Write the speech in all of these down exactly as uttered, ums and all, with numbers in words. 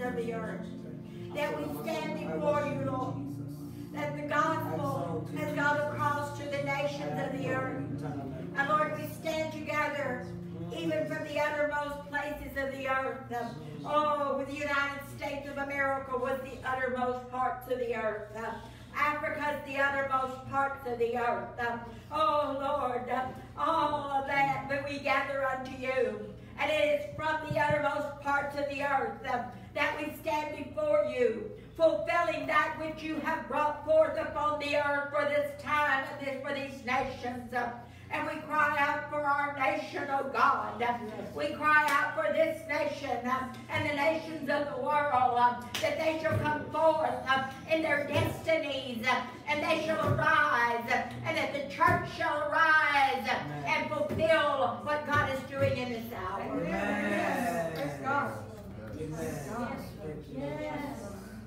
of the earth. That we stand before you, Lord. That the gospel has gone across to the nations of the earth. And Lord, we stand together, even from the uttermost places of the earth. Oh, with the United States of America was the uttermost parts of the earth. Africa's the uttermost parts of the earth. Oh, Lord, all of that, but we gather unto you. And it is from the uttermost parts of the earth that we stand before you, fulfilling that which you have brought forth upon the earth for this time and this, for these nations. And we cry out for our nation, oh God. We cry out for this nation and the nations of the world, that they shall come forth in their destinies, and they shall arise, and that the church shall arise and fulfill what God is doing in this hour. Amen. Praise God. Amen. Yes.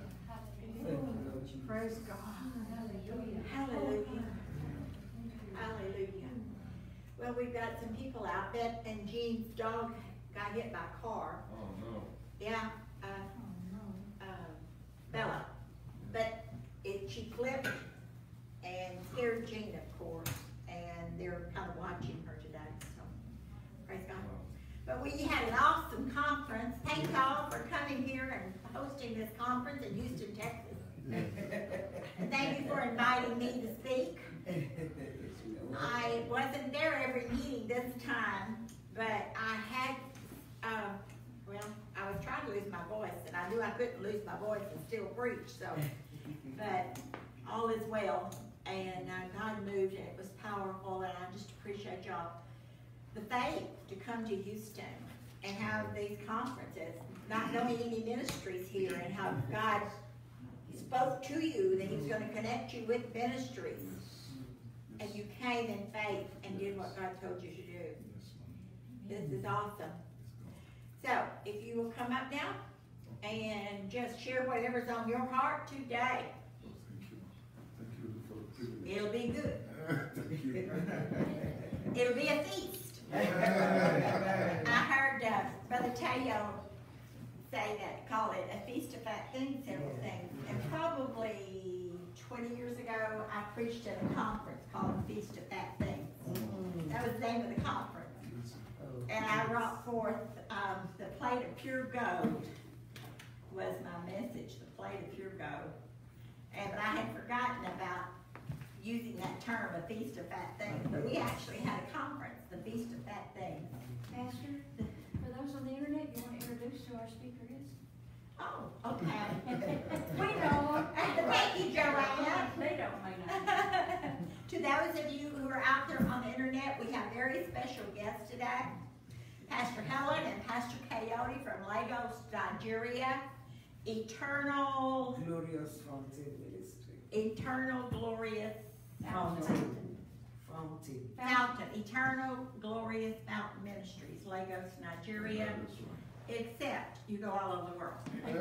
Praise God. Hallelujah. Hallelujah. Well, we've got some people out there, and Jean's dog got hit by a car. Oh, no. Yeah. Uh, uh, Bella. But it, she flipped and scared Jean, of course, and they're kind of watching her today. So, praise God. But we had an awesome conference. Thank y'all for coming here and hosting this conference in Houston, Texas. And thank you for inviting me to speak. I wasn't there every meeting this time, but I had, uh, well, I was trying to lose my voice, and I knew I couldn't lose my voice and still preach, so, but all is well, and uh, God moved, and it was powerful, and I just appreciate y'all. The faith to come to Houston and have these conferences, not knowing any ministries here, and how God spoke to you that He's going to connect you with ministries. And you came in faith and did what God told you to do. This is awesome. So, if you will come up now and just share whatever's on your heart today. It'll be good. It'll be a feast. I heard uh, Brother Tayo say that, call it a feast of fat things, several things. And probably twenty years ago, I preached at a conference called the Feast of Fat Things. That was the name of the conference. And I brought forth um, the plate of pure gold was my message, the plate of pure gold. And but I had forgotten about using that term, a Feast of Fat Things. But we actually had a conference, the Feast of Fat Things. Pastor, for those on the internet, you want to introduce who our speaker is? Oh, okay. We know. Thank you, Joanna. They don't, may not. To those of you who are out there on the internet, we have very special guests today. Pastor Helen and Pastor Kayode from Lagos, Nigeria. Eternal, Glorious Fountain Ministry. Eternal Glorious Fountain. Fountain. Fountain. Eternal Glorious Fountain Ministries, Lagos, Nigeria. Except you go all over the world.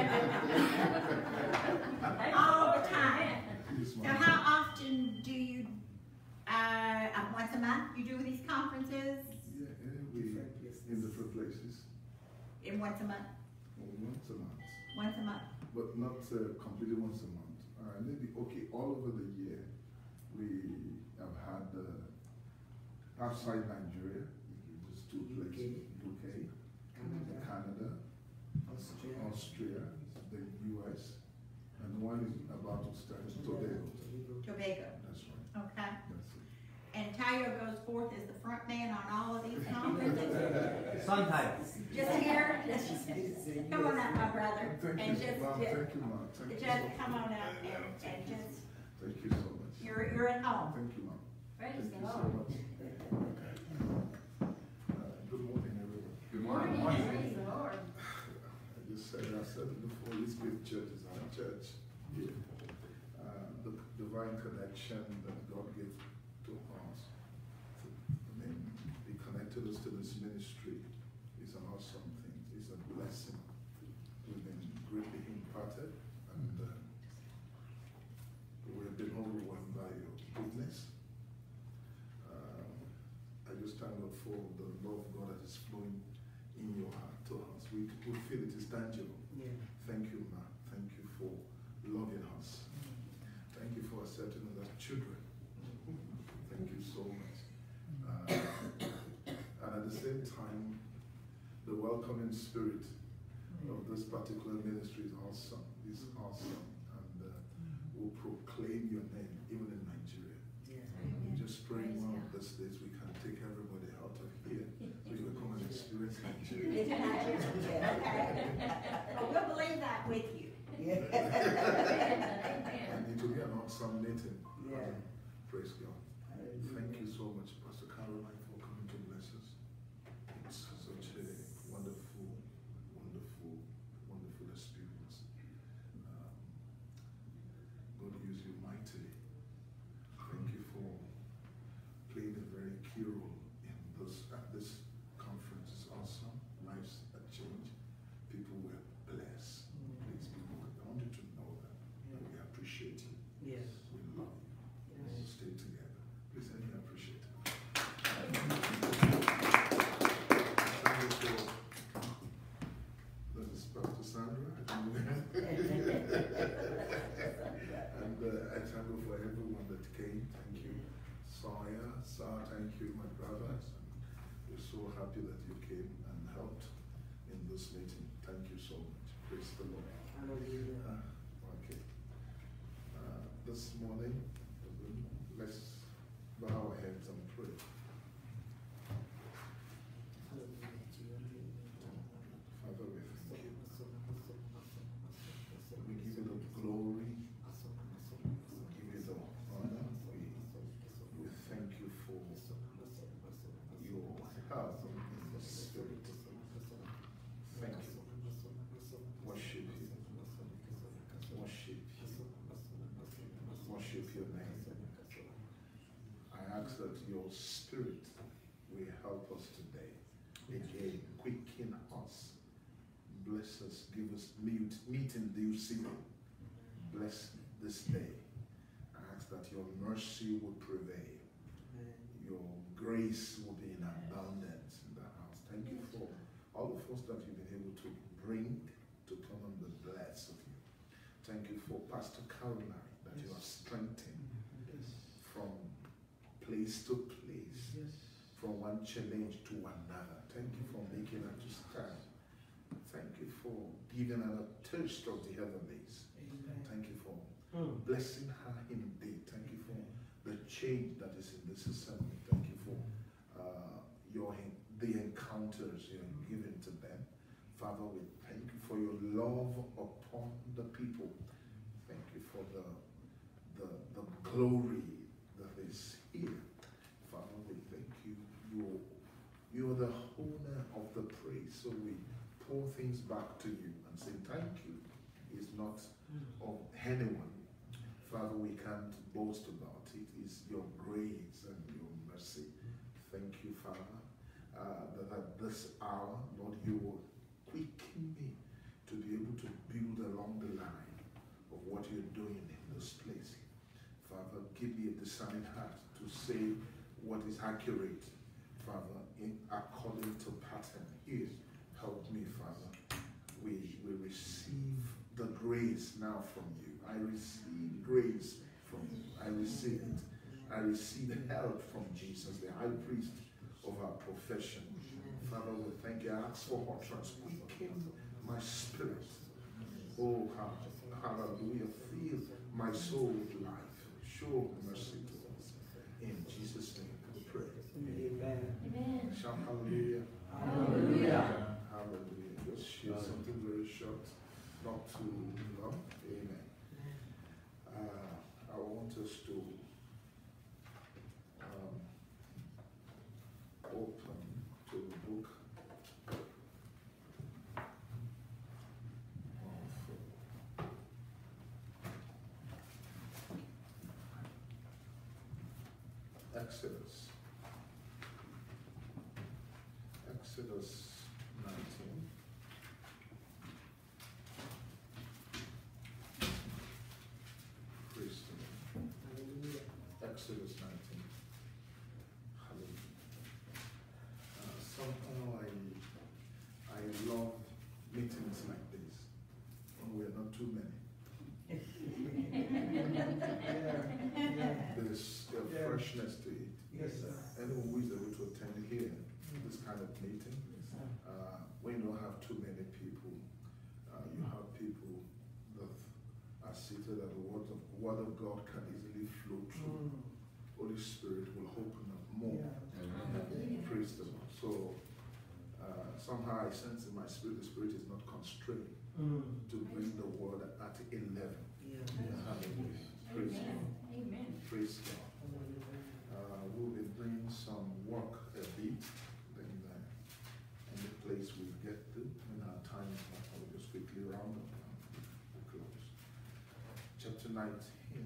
All the time. So how often do you, uh, once a month, you do these conferences? Yeah, we, in different places. In once a month? Well, once a month. Once a month. But not uh, completely once a month. Uh, maybe, okay, all over the year, we have had uh, outside Nigeria, just two places, U K, Canada, Canada Austria. Austria, the U S, and one is about to start, Tobago. Tobago. That's right. Okay. That's it. And Tayo goes forth as the front man on all of these conferences. Sometimes. Just here, just, come on up, my brother, Thank and you, just, Mom. just, Thank you, Mom. Thank you. just come on up and, and just, Thank you so much. you're, you're at home. Thank you, Mom. Praise Thank the you so Lord. much. Uh, good morning, everyone. Good Morning. Praise the Lord. I just said, I said it before, this great church is our church. Yeah. Uh, the divine connection that God gave to us, to, I mean, He connected us to this ministry is an awesome thing. It's a blessing. We've been greatly imparted, and uh, we've been overwhelmed by your goodness. Uh, I just thank God for the love of God that is flowing in your heart to us. We, we feel it is tangible. Yeah. children. Thank you so much. Uh, and at the same time, the welcoming spirit of this particular ministry is awesome. It's awesome. And uh, we'll proclaim your name even in Nigeria. Yeah. We just pray one of these days we can take everybody out of here so you will come and experience Nigeria. It's Nigeria, okay. Oh, we'll believe that with you. Yeah. And it will be an awesome meeting. Yeah. Praise God. Thank you so much, Pastor Carolyn, for coming to bless us. It's such a wonderful, wonderful, wonderful experience. Um, God use you mightily. Thank you for playing a very key role in this at this conference. It's awesome. Lives are changed. People were blessed. Please, people, I want you to know that. And we appreciate you. Yes. We love you. We'll stay together. Please, let me appreciate it. This is Pastor Sandra. And uh, I thank you for everyone that came. Thank you. Sawyer, Sir, thank you, my brothers. We're so happy that you came and helped in this meeting. Thank you so much. Praise the Lord. Hallelujah. Uh, okay. Uh, this morning, let's bow our heads and pray. Father, we thank you. We give you the glory. We give you the honor. We, we thank you for your help in the Spirit. Thank you. Worship you. Worship you. Worship your name. I ask that your Spirit will help us today. Again, quicken us. Bless us. Give us meat, meat in due season. Bless this day. I ask that your mercy would prevail. Your grace will be in abundance in the house. Thank you for all of us that you've been able to bring to come and be blessed of you. Thank you for Pastor Carolyn that you have strengthened from place to place, from one challenge to another. Thank you for making her to stand. Thank you for giving her a taste of the heavenlies. Thank you for blessing her indeed. Thank you for the change that is in this assembly. Thank you for uh, your the encounters you're giving to them. Father, we thank you for your love upon the people. Thank you for the the, the glory that is here. Father, we thank you. You you are the owner of the praise. So we pour things back to you and say thank you. It's not of anyone. Father, we can't boast about it. It's your grace and your mercy. Thank you, Father, uh, that at this hour, Lord, you will quicken me to be able to build along the line of what you're doing in this place. Father, give me a discerning heart to say what is accurate, Father, in according to pattern. Here, help me, Father. We, we receive the grace now from you. I receive grace from you. I receive it. I receive help from Jesus, the high priest of our profession. Father, we thank you. I ask for utterance. Quicken my spirit. Oh, hallelujah. Fill my soul with life. Show mercy to us. In Jesus' name we pray. Amen. Amen. Shout hallelujah. Hallelujah. Hallelujah. Just share something very short, not too long. Amen. Uh, I want us to um, open to the book of Exodus. Exodus nineteen. Praise the Lord. Hallelujah. Exodus nineteen. Hallelujah. Uh, somehow I I love meetings like this when we are not too many. Yeah. Yeah. The freshness to it. Yes, sir. Anyone who is able to attend here, this kind of meeting, Yes, sir. uh, when you don't have too many people, uh, you have people that are seated that the word of, word of God can easily flow through. Mm. Holy Spirit will open up more. Yeah. Praise the Lord. So uh, somehow I sense in my spirit, the Spirit is not constrained Mm. to bring the word at eleven. Yeah. Hallelujah. Praise God. Amen. Amen. Praise God. Uh, we'll be bringing some work a bit, then uh, in the place we get to, in our time, I will just quickly round up and we'll close. Chapter nineteen.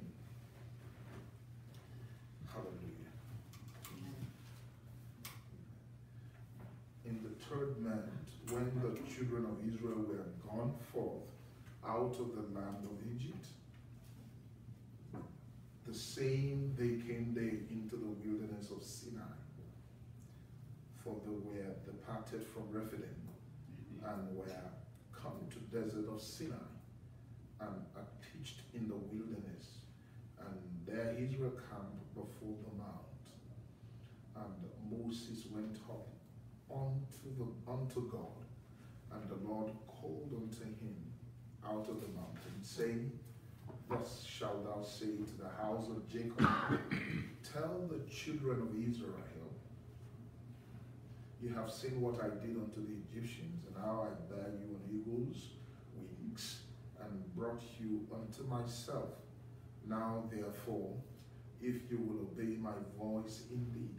Hallelujah. In the third month, when the children of Israel were gone forth out of the land of Egypt, the same day came they into the wilderness of Sinai, for they were departed from Rephidim, and were come to desert of Sinai, and are pitched in the wilderness, and there Israel camped before the mount. And Moses went up unto the unto God, and the Lord called unto him out of the mountain, saying, Thus shalt thou say to the house of Jacob, Tell the children of Israel, you have seen what I did unto the Egyptians, and how I bare you on eagles' wings, and brought you unto myself. Now therefore, if you will obey my voice indeed,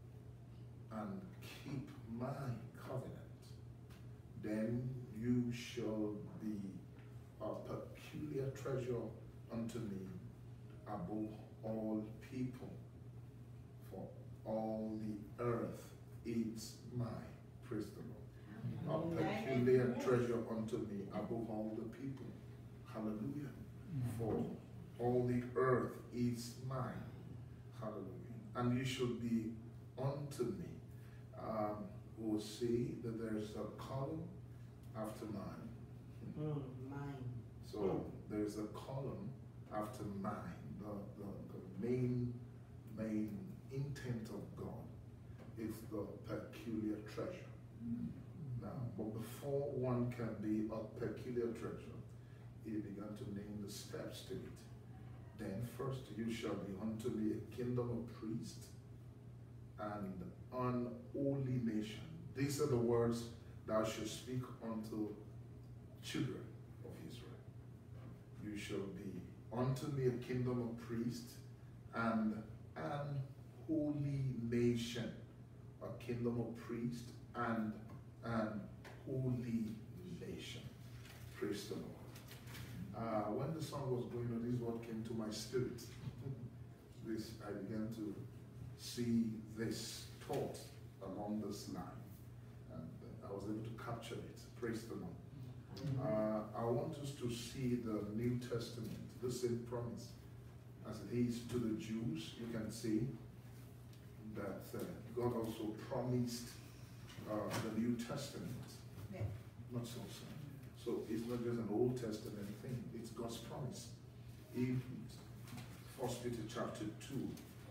and keep my covenant, then you shall be a peculiar treasure unto me above all people, for all the earth is mine. Praise the Lord. A peculiar treasure unto me above all the people. Hallelujah. For all the earth is mine. Hallelujah. And you should be unto me. Um, we'll see that there's a column after mine. Mm. Mine. So there's a column after mine. The, the, the main, main intent of God is the peculiar treasure. Now, but before one can be a peculiar treasure, he began to name the steps to it. Then first you shall be unto me a kingdom of priests and unholy nation. These are the words thou shalt speak unto children of Israel. You shall be unto me a kingdom of priests and an holy nation. A kingdom of priests and an holy nation. Praise the Lord. Uh, when the song was going on, this is what came to my spirit. This, I began to see this thought along this line, and I was able to capture it. Praise the Lord. Uh, I want us to see the New Testament, the same promise as it is to the Jews. You can see that uh, God also promised uh, the New Testament. Yeah. Not so, sir. So it's not just an Old Testament thing, it's God's promise. In First Peter chapter two.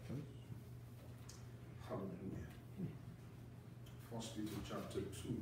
Hallelujah. First Peter chapter two.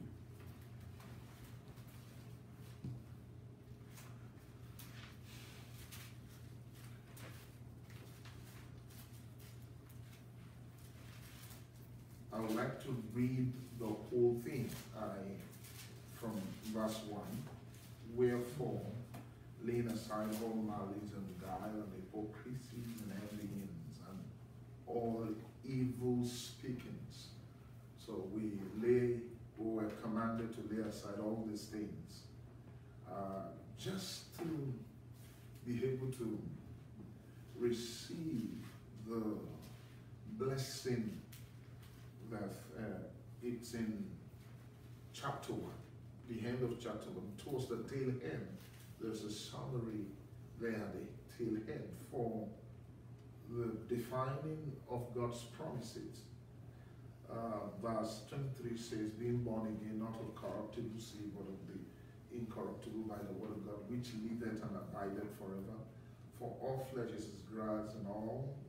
I would like to read the whole thing. I from verse one. Wherefore, laying aside all malice and guile and hypocrisy and envyings and all evil speakings. So we lay, we were commanded to lay aside all these things, uh, just to be able to receive the blessing that uh, it's in chapter one. The end of chapter one, towards the tail end, there's a summary there, the tail end for the defining of God's promises. Uh, verse twenty-three says, being born again, not of corruptible seed, but of the incorruptible by the word of God, which liveth and abideth forever. For all flesh is as grass, and all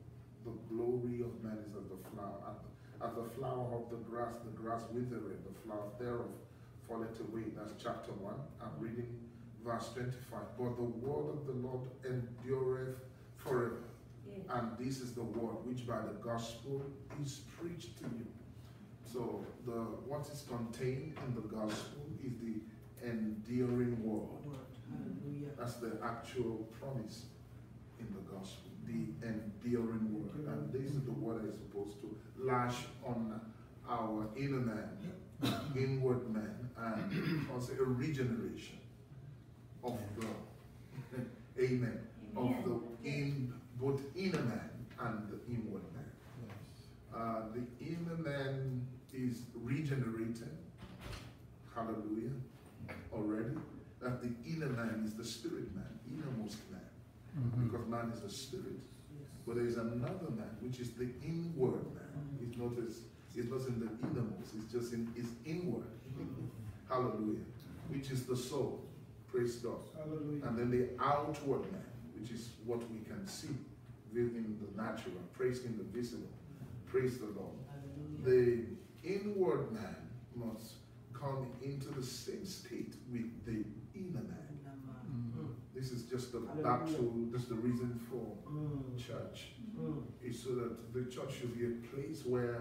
the glory of man is as the flower. As the, as the flower of the grass, the grass withereth, the flower thereof falleth away. That's chapter one. I'm reading verse twenty-five. But the word of the Lord endureth forever. Yes. And this is the word which by the gospel is preached to you. So the what is contained in the gospel is the enduring word. Hallelujah. That's the actual promise in the gospel, the enduring word. And this is the word that is supposed to lash on our inner man, inward man, and also a regeneration of the, amen, of the in both inner man and the inward man. Uh, the inner man is regenerated, hallelujah, already. That the inner man is the spirit man, innermost man, mm-hmm. because man is a spirit. But there is another man, which is the inward man. It's not, as, it's not in the innermost, it's just in it's inward. Hallelujah. Which is the soul. Praise God. Hallelujah. And then the outward man, which is what we can see in the natural, praise in the visible. Praise the Lord. Hallelujah. The inward man must come into the same state with the inner man. Mm-hmm. This is just the battle, this is the reason for mm. church. Mm. Is so that the church should be a place where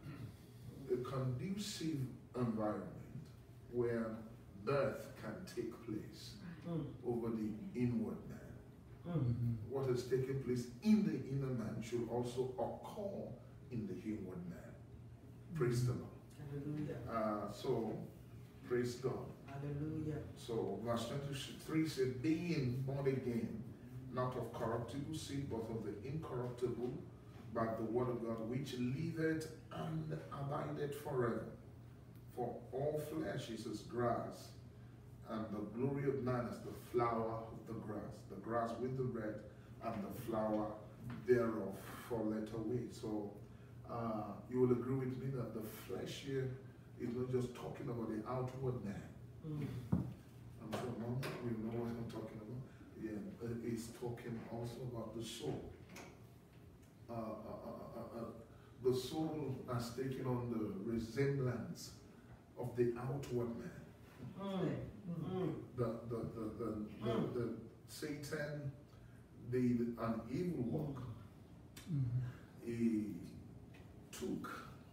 a conducive environment where birth can take place mm. over the inward man. Mm-hmm. What has taken place in the inner man should also occur in the inward man. Praise mm-hmm. the Lord. Hallelujah. Uh, so, praise God. Hallelujah. So, verse twenty-three says, being born again, not of corruptible seed, but of the incorruptible, by the word of God, which liveth and abideth forever. For all flesh is as grass, and the glory of man is the flower of the grass. The grass with the red, and the flower thereof falleth away. So, uh, you will agree with me that the flesh here is not just talking about the outward man. Mm. I'm sure no, we know what I'm talking about. Yeah, it's talking also about the soul. Uh, uh, uh, uh, uh, the soul has taken on the resemblance of the outward man. Mm. Mm. The, the, the, the, the, mm. the, the Satan did an evil work. Mm. He took,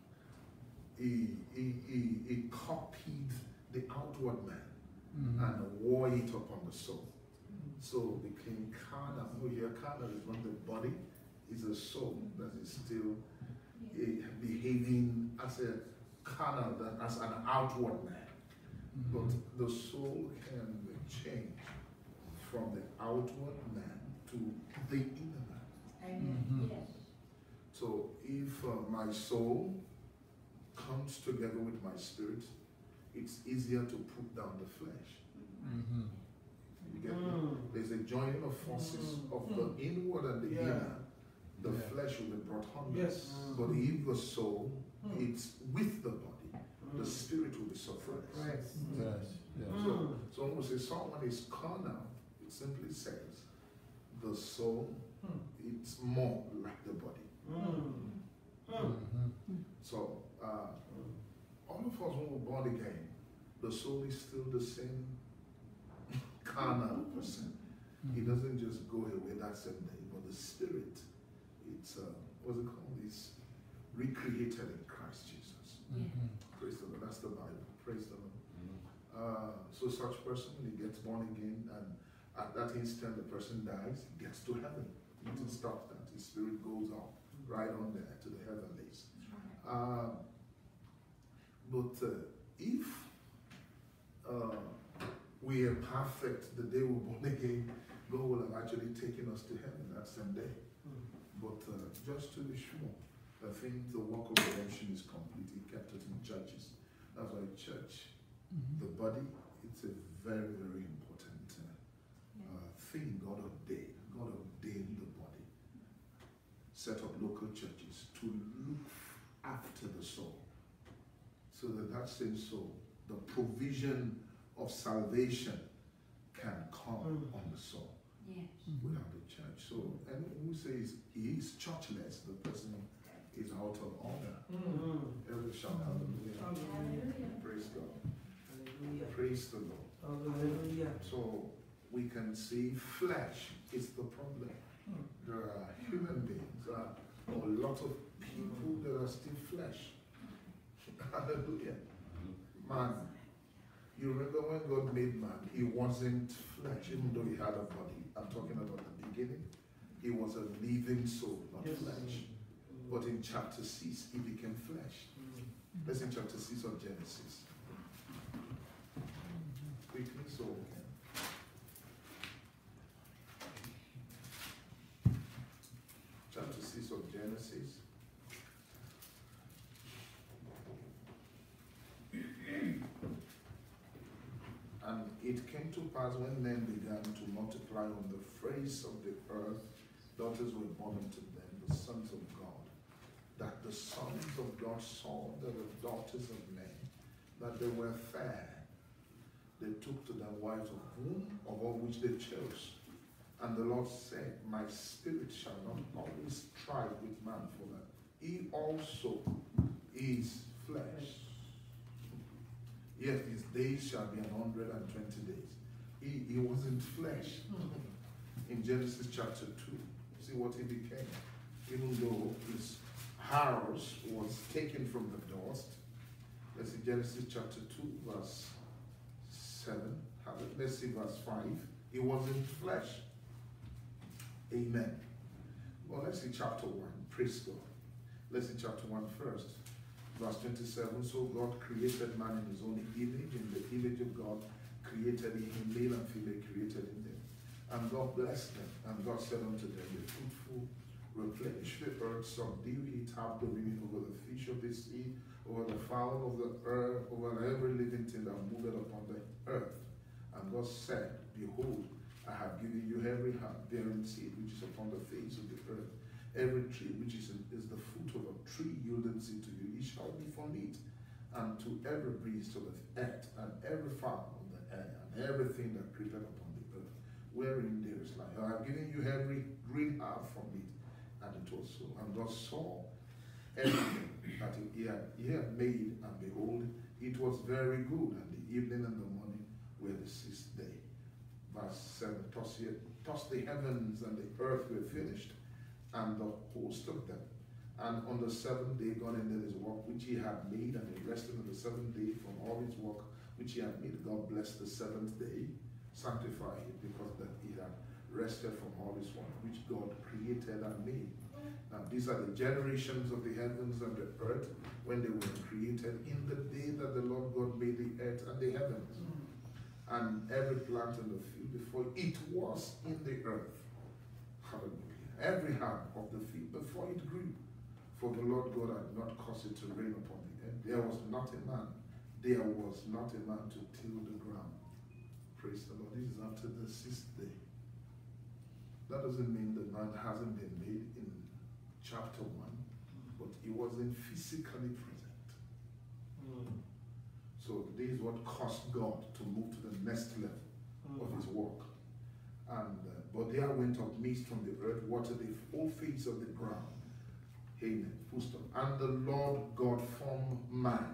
he, he, he, he copied the outward man mm-hmm. and wore it upon the soul. Mm-hmm. So became carnal. No, here carnal is not the body, it's a soul that is still yeah. uh, behaving as a carnal, as an outward man. Mm-hmm. But the soul can change from the outward man to the inner man. Amen. Mm-hmm. Yes. So if uh, my soul comes together with my spirit, it's easier to put down the flesh. Mm-hmm. You get mm. me? There's a joining of forces mm. of the inward and the yeah. inner. The yeah. flesh will be brought under. Yes. Mm. But if the soul, mm. it's with the body, mm. the spirit will be suppressed. Right. Mm. Yes. Yes. So, mm. so when we say someone is carnal, it simply says the soul, mm. it's more like the body. Mm. Mm-hmm. So, uh, all of us who were born again, the soul is still the same carnal person. Mm-hmm. It doesn't just go away that same day, but the spirit, it's, uh, what's it called? It's recreated in Christ Jesus. Mm-hmm. Praise the Lord. That's the Bible. Praise the Lord. Mm-hmm. uh, so such person, when he gets born again, and at that instant the person dies, he gets to heaven. It doesn't stop that. His spirit goes up right on there to the heavenlies. Uh, but uh, if uh, we are perfect the day we're born again, God will have actually taken us to heaven that same day. Mm. But uh, just to be sure, I think the work of redemption is complete. He kept it in churches. That's why church, mm-hmm. the body, it's a very, very important uh, yeah. uh, thing God ordained. God ordained the body. Set up local churches to look after the soul. So that that same soul, the provision of salvation can come mm. on the soul. Yes. without the church. So anyone who says he is churchless, the person is out of order. Mm. Every shout hallelujah. Hallelujah. Praise God. Hallelujah. Praise the Lord. Hallelujah. So we can see flesh is the problem. There are human beings, there are a lot of people that are still flesh. Hallelujah. Man, you remember when God made man, he wasn't flesh, even though he had a body. I'm talking about the beginning. He was a living soul, not Yes. flesh. But in chapter six, he became flesh. Mm. Let's in chapter six of Genesis. Quickly, so we can. Chapter six of Genesis. And it came to pass when men began to multiply on the face of the earth, daughters were born unto them, the sons of God. That the sons of God saw that the daughters of men, that they were fair. They took to them wives of whom, of all which they chose. And the Lord said, my spirit shall not always strive with man, for that he also is flesh. Yet his days shall be an hundred and twenty days. He, he wasn't flesh. In Genesis chapter two, see what he became. Even though his house was taken from the dust. Let's see Genesis chapter two, verse seven. Let's see verse five. He wasn't flesh. Amen. Well, let's see chapter one. Praise God. Let's see chapter one first. Verse twenty-seven. So God created man in his own image. In the image of God created him, male and female created him. And God blessed them. And God said unto them, be fruitful, replenish the earth, subdue it, have dominion over the fish of the sea, over the fowl of the earth, over every living thing that moveth upon the earth. And God said, behold, I have given you every herb bearing seed which is upon the face of the earth, every tree which is, in, is the fruit of a tree yielding seed to you, it shall be for meat, and to every beast of the earth, and every fowl of the air, and everything that creepeth upon the earth, wherein there is life. I have given you every green herb for meat. And it was so. And God saw everything that he had, he had made, and behold, it was very good. And the evening and the morning were the sixth day. Verse seven, thus, he, thus the heavens and the earth were finished, and the host of them. And on the seventh day God ended his work which he had made, and he rested on the seventh day from all his work which he had made. God blessed the seventh day, sanctified it, because that he had rested from all his work which God created and made. Now these are the generations of the heavens and the earth when they were created in the day that the Lord God made the earth and the heavens. And every plant in the field before it was in the earth. Hallelujah. Every herb of the field before it grew. For the Lord God had not caused it to rain upon the earth. There was not a man. There was not a man to till the ground. Praise the Lord. This is after the sixth day. That doesn't mean the man hasn't been made in chapter one, but he wasn't physically present. Mm. So this is what caused God to move to the next level Mm. of his work. And uh, but there went up mist from the earth, watered the whole face of the ground. Amen. Full stop. And the Lord God formed man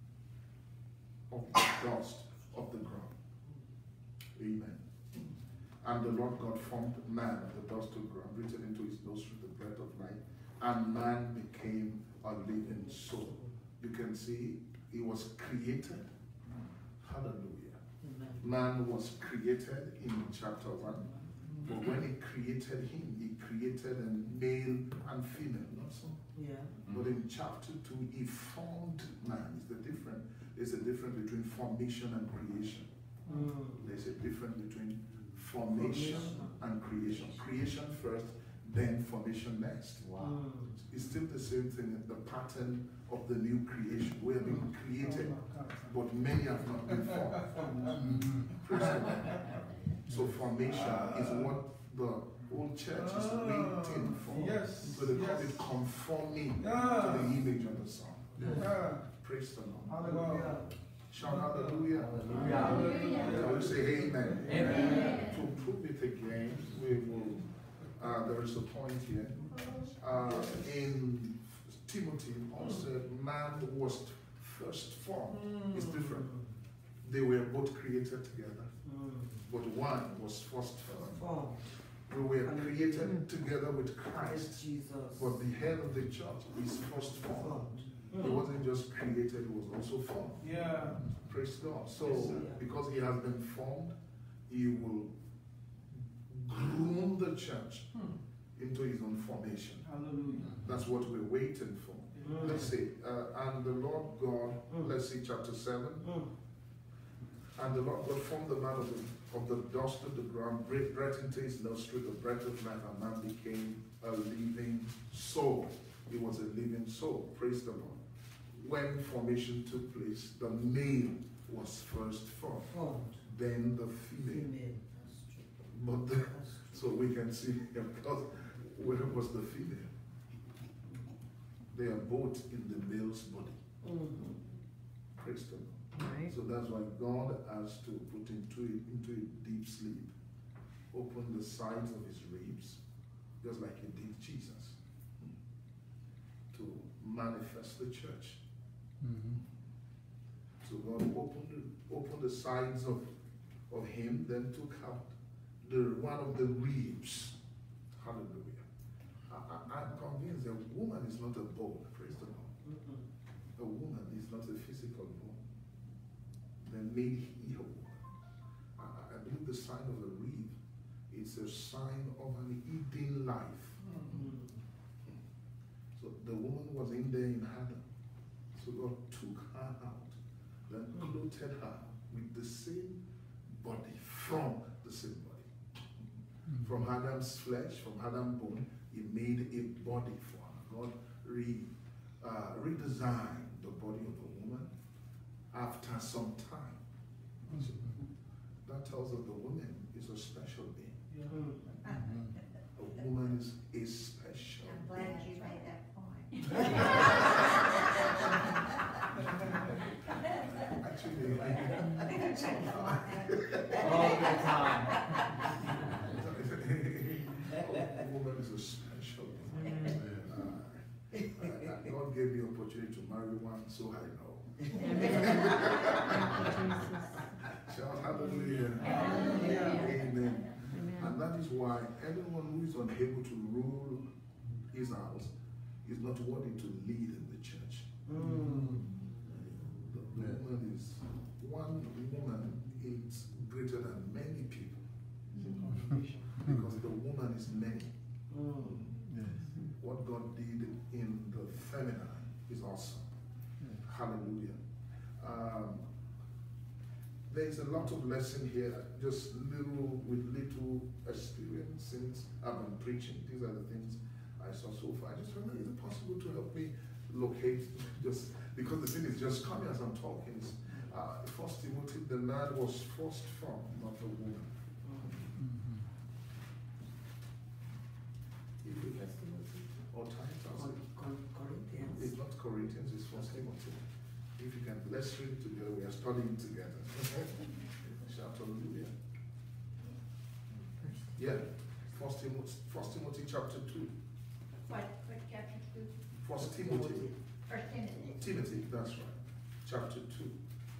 of the dust of the ground. Amen. And the Lord God formed man of the dust of the ground, breathed into his nostrils the breath of life, and man became a living soul. You can see he was created. Hallelujah. Amen. Man was created in chapter one. But when he created him, he created a male and female, not so. Yeah. But in chapter two, he formed man. Is the difference? There's a difference between formation and creation. Mm. There's a difference between formation and creation. Creation first, then formation next. Wow. It's still the same thing, the pattern of the new creation. We have been created, but many have not been formed. Praise the Lord. So formation is what the whole church is waiting for. Yes. So they call Yes. it conforming Yeah. to the image of the Son. Yeah. Praise the Lord. Hallelujah. Shout hallelujah. Hallelujah. Can we say amen? Amen. To prove it again, we Uh, there is a point here. Uh, in Timothy, Paul said, man was first formed. It's different. They were both created together, but one was first formed. We were created together with Christ, but the head of the church is first formed. He wasn't just created, he was also formed. Yeah. Praise God. So, Yes, because he has been formed, he will groom the church into his own formation. Hallelujah. That's what we're waiting for. Mm. Let's see. Uh, and the Lord God, Mm. let's see chapter seven. Mm. And the Lord God formed the man of the, of the dust of the ground, breathed breath into his nostril, the breath of life, and man became a living soul. He was a living soul. Praise the Lord. When formation took place, the male was first formed, Formed. then the female. Female. But the, so we can see, because where was the female? They are both in the male's body. Mm-hmm. Praise the Lord. Right. So that's why God has to put into it into a deep sleep, open the sides of his ribs, just like he did Jesus, to manifest the church. Mm-hmm. So God opened the, opened the sides of, of him, then took out the one of the ribs. Hallelujah. I, I, I'm convinced a woman is not a bone. Praise the Lord. Mm-hmm. A woman is not a physical bone. Then made he a woman. I, I believe the sign of a rib, it's a sign of an Eden life. Mm-hmm. So the woman was in there in Adam. So God took her out, then clothed her with the same body from the same body. From Adam's flesh, from Adam's bone, he made a body for her. God re, uh, redesigned the body of a woman after some time. So that tells us the woman is a special being. Yeah. A woman is a special I'm glad you made that point. Actually, I All the time. a woman is a special being. Uh, uh, God gave me opportunity to marry one, so I know. Shout hallelujah. Hallelujah. Amen. And that is why anyone who is unable to rule his house is not worthy to lead in the church. Mm. The, the Yeah. woman is, one woman is greater than many people. Because the woman is many. Mm. Yes. What God did in the feminine is awesome. Hallelujah. Um, there's a lot of lesson here, just little with little experience since I've been preaching. These are the things I saw so far. I just wonder, is it possible to help me locate, just because the thing is just coming as I'm talking. It's, uh, First Timothy, the man was first formed, not the woman. Mm-hmm. If you or Titus, it's not Corinthians, it's First Timothy. If you can, let's read it together. We are studying together. Shout hallelujah. Yeah, First Timothy, First Timothy chapter two. What, what chapter two? First Timothy. First Timothy. Timothy, that's right. Chapter two.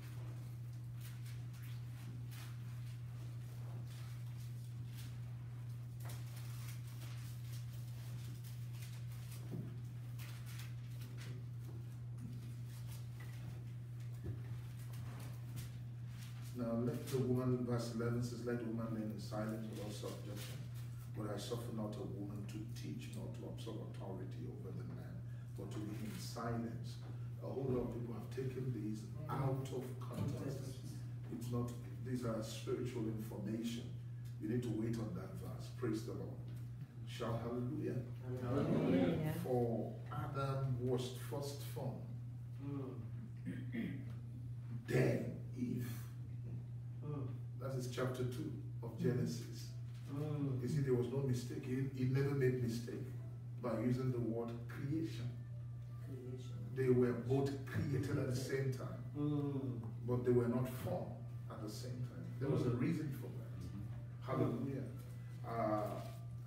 Now let the woman, verse eleven says, let the woman remain in silence without subjection. But I suffer not a woman to teach, nor to observe authority over the man, but to be in silence. A whole lot of people have taken these out of context. It's not, these are spiritual information. You need to wait on that verse. Praise the Lord. Shout hallelujah. Hallelujah. For Adam was first formed, Mm. then Eve. Mm. That is chapter two of Genesis. Mm. You see, there was no mistake. He, he never made mistake by using the word creation. They were both created at the same time, Mm. but they were not formed at the same time. There was a reason for that. Hallelujah. Uh, Adam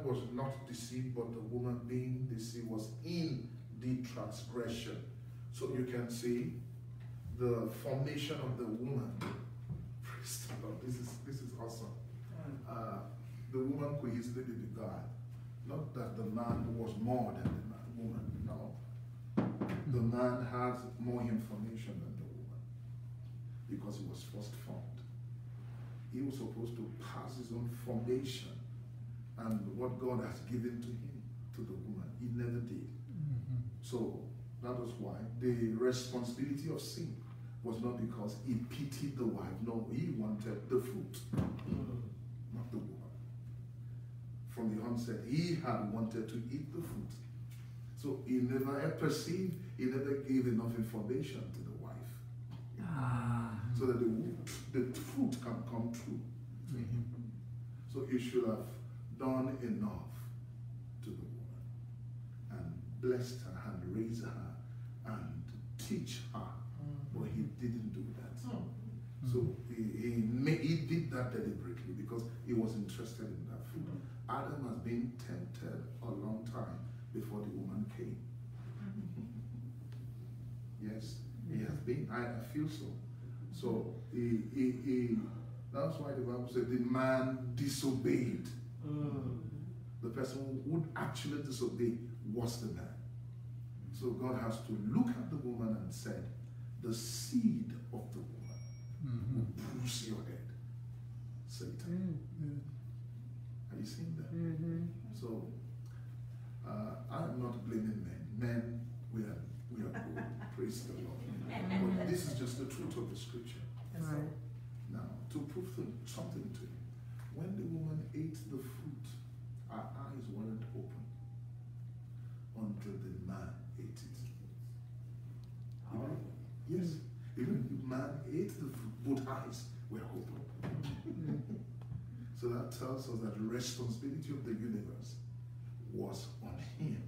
was not deceived, but the woman being deceived was in the transgression. So you can see the formation of the woman. Praise the Lord. This is this is awesome. Uh, the woman could easily be the God. Not that the man was more than the man, woman. No. The man has more information than the woman because he was first formed. He was supposed to pass his own formation and what God has given to him, to the woman. He never did. Mm-hmm. So that was why the responsibility of sin was not because he pitied the wife. No, he wanted the fruit, not the woman. From the onset, he had wanted to eat the fruit. So he never perceived, he never gave enough information to the wife. Ah. So that the, the fruit can come true to him. So he should have done enough to the woman and blessed her and raised her and teach her. But he didn't do that. So he, he, made, he did that deliberately because he was interested in that fruit. Adam has been tempted a long time before the woman came. Yes, he has been. I, I feel so. So he, he, he, that's why the Bible said the man disobeyed. Mm. The person who would actually disobey was the man. So God has to look at the woman and said, the seed of the woman mm-hmm. will bruise your head, Satan. Mm-hmm. Are you seeing that? Mm-hmm. So uh, I'm not blaming men. Men, we are we are good. Praise the Lord. But this is just the truth of the scripture. Right. Now, to prove something to you, when the woman ate the fruit, her eyes weren't open until the man ate it. Oh. Yes. Even the man ate the fruit, both eyes were open. So that tells us that the responsibility of the universe was on him.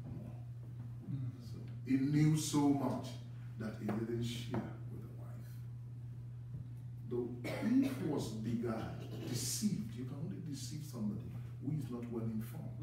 So he knew so much that he didn't share with the wife. Though Eve was beguiled, deceived, you can only deceive somebody who is not well informed.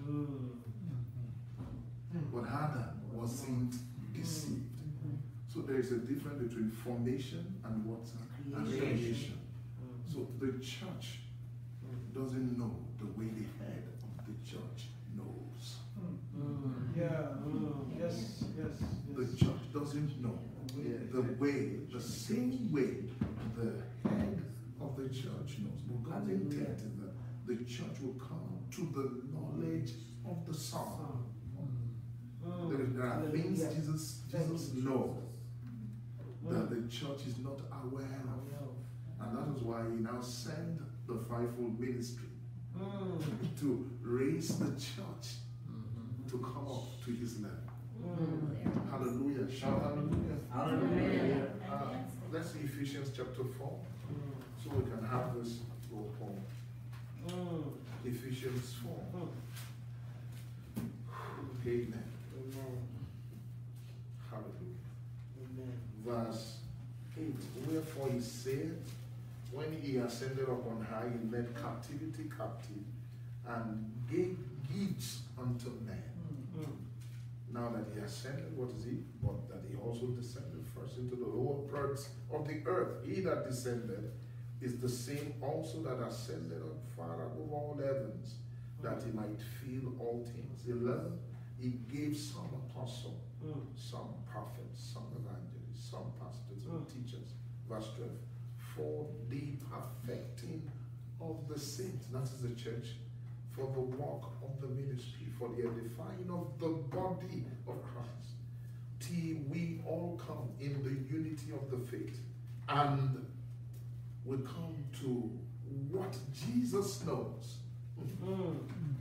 Mm. But Adam wasn't deceived. So there is a difference between formation and what? And creation. So the church doesn't know the way the head of the church knows. Mm. Yeah. Mm. Yes, yes, yes. The church doesn't know the way, the same way the head of the church knows. But God's intent is that the church will come to the knowledge of the Son. Mm. There, there are things Jesus, Jesus knows that the church is not aware of. And that is why he now sent the fivefold ministry mm. to raise the church mm-hmm. to come up to his level. Mm. Hallelujah. Shout hallelujah. Hallelujah. Uh, let's see Ephesians chapter four. Mm. So we can have this go home. Mm. Ephesians four. Mm. Amen. Amen. Hallelujah. Amen. Verse eight. Wherefore he said, when he ascended up on high, he led captivity captive and gave gifts unto men. Mm-hmm. Now that he ascended, what is he? But that he also descended first into the lower parts of the earth. He that descended is the same also that ascended up far above all heavens, that he might fill all things. eleven. He gave some apostle, mm. some prophets, some evangelists, some pastors and mm. teachers. Verse twelve. For the perfecting of the saints, that is the church, for the work of the ministry, for the edifying of the body of Christ, till we all come in the unity of the faith, and we come to what Jesus knows. Mm-hmm.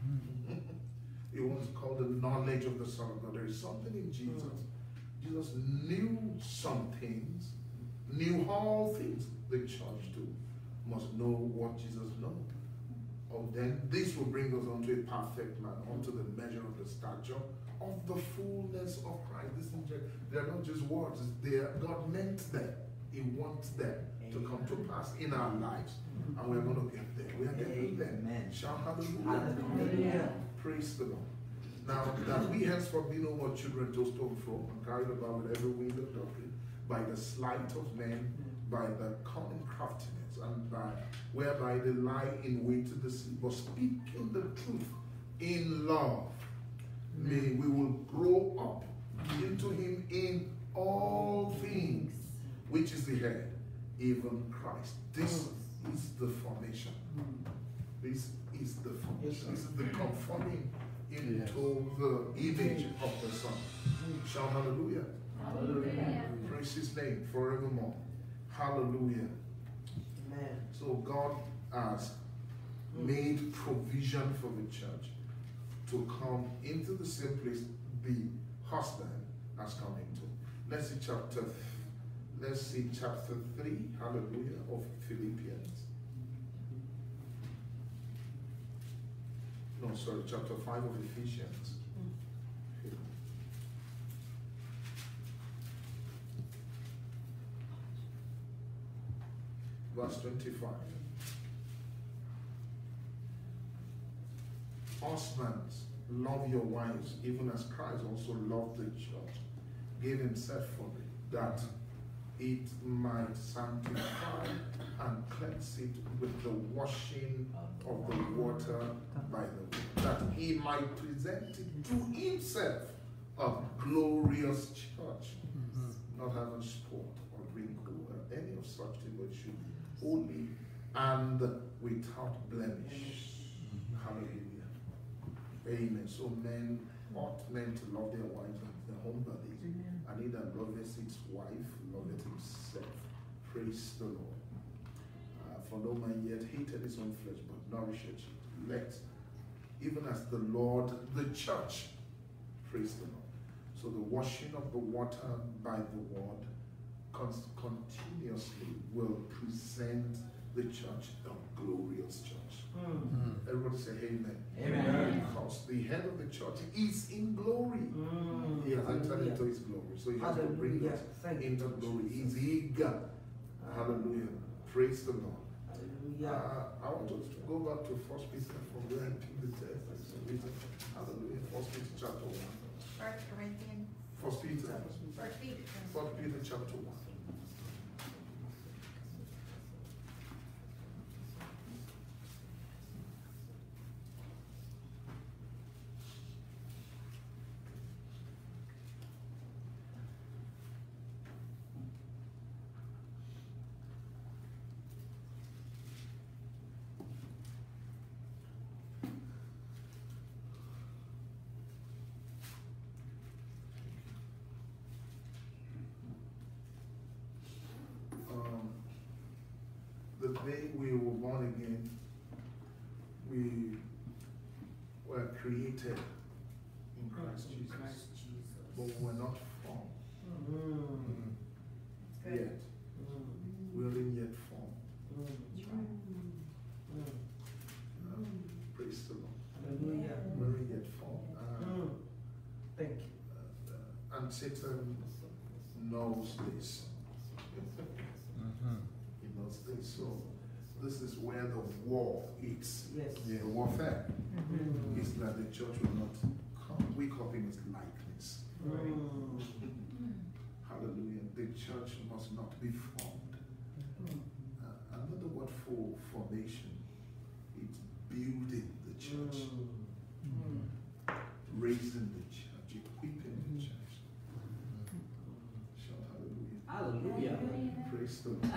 It was called the knowledge of the Son of God. There is something in Jesus. Mm-hmm. Jesus knew some things, knew all things. The church too must know what Jesus knows. Oh, then this will bring us unto a perfect man, unto the measure of the stature of the fullness of Christ. This is just, they are not just words. They are, God meant them. He wants them to come to pass in our lives. And we're going to get there. We are getting there. Shout hallelujah. Hallelujah. Praise the Lord. Now, that we henceforth be no more children tossed to and fro and carried about with every wind of doctrine, by the sleight of men, by the cunning craftiness, and by whereby they lie in wait to deceive, but speaking the truth in love, may we will grow up into him in all things, which is the head, even Christ. This is the formation. This is the formation. This is the conforming into the image of the Son. Shout hallelujah. Hallelujah. Praise his name forevermore. Hallelujah. Amen. So God has made provision for the church to come into the same place the husband has come into. Let's see chapter let's see chapter three, hallelujah, of Philippians. No, sorry, chapter five of Ephesians. Verse twenty-five. Husbands, love your wives, even as Christ also loved the church, gave himself for it, that it might sanctify and cleanse it with the washing of the water by the word, that he might present it to himself a glorious church, not having spot or wrinkle or any of such things, but should be holy and without blemish. Hallelujah. Amen. So men ought men to love their wives and their home bodies. And he that loveth his wife loveth himself. Praise the Lord. Uh, for no man yet hated his own flesh, but nourisheth it. Let, even as the Lord, the church. Praise the Lord. So the washing of the water by the word continuously will present the church a glorious church. Mm. Everybody say amen. Amen. Because the head of the church is in glory. Mm. He has entered into his glory. So he has to bring us into glory. He's eager. Hallelujah. Praise the Lord. Hallelujah. Uh, I want us to go back to First Peter from where I picked the text. Hallelujah. First Peter chapter one. First Corinthians. First Peter. First Peter. First Peter chapter one. The day we were born again, we were created in Christ Jesus, Christ Jesus. But we were not formed mm-hmm. yet. Mm-hmm. We aren't yet formed. Mm-hmm. uh, praise the Lord. Hallelujah. We aren't yet formed. Uh, mm. Thank you. Uh, and Satan knows this. Mm-hmm. So this is where the war is. Yes. Yeah. The warfare mm-hmm. is that the church will not come wake up in its likeness. Right. Mm-hmm. Hallelujah. The church must not be formed. Mm-hmm. Uh, another word for formation, it's building the church, mm-hmm. raising the church, equipping the church. Mm-hmm. Shout hallelujah. Hallelujah. Praise the Lord.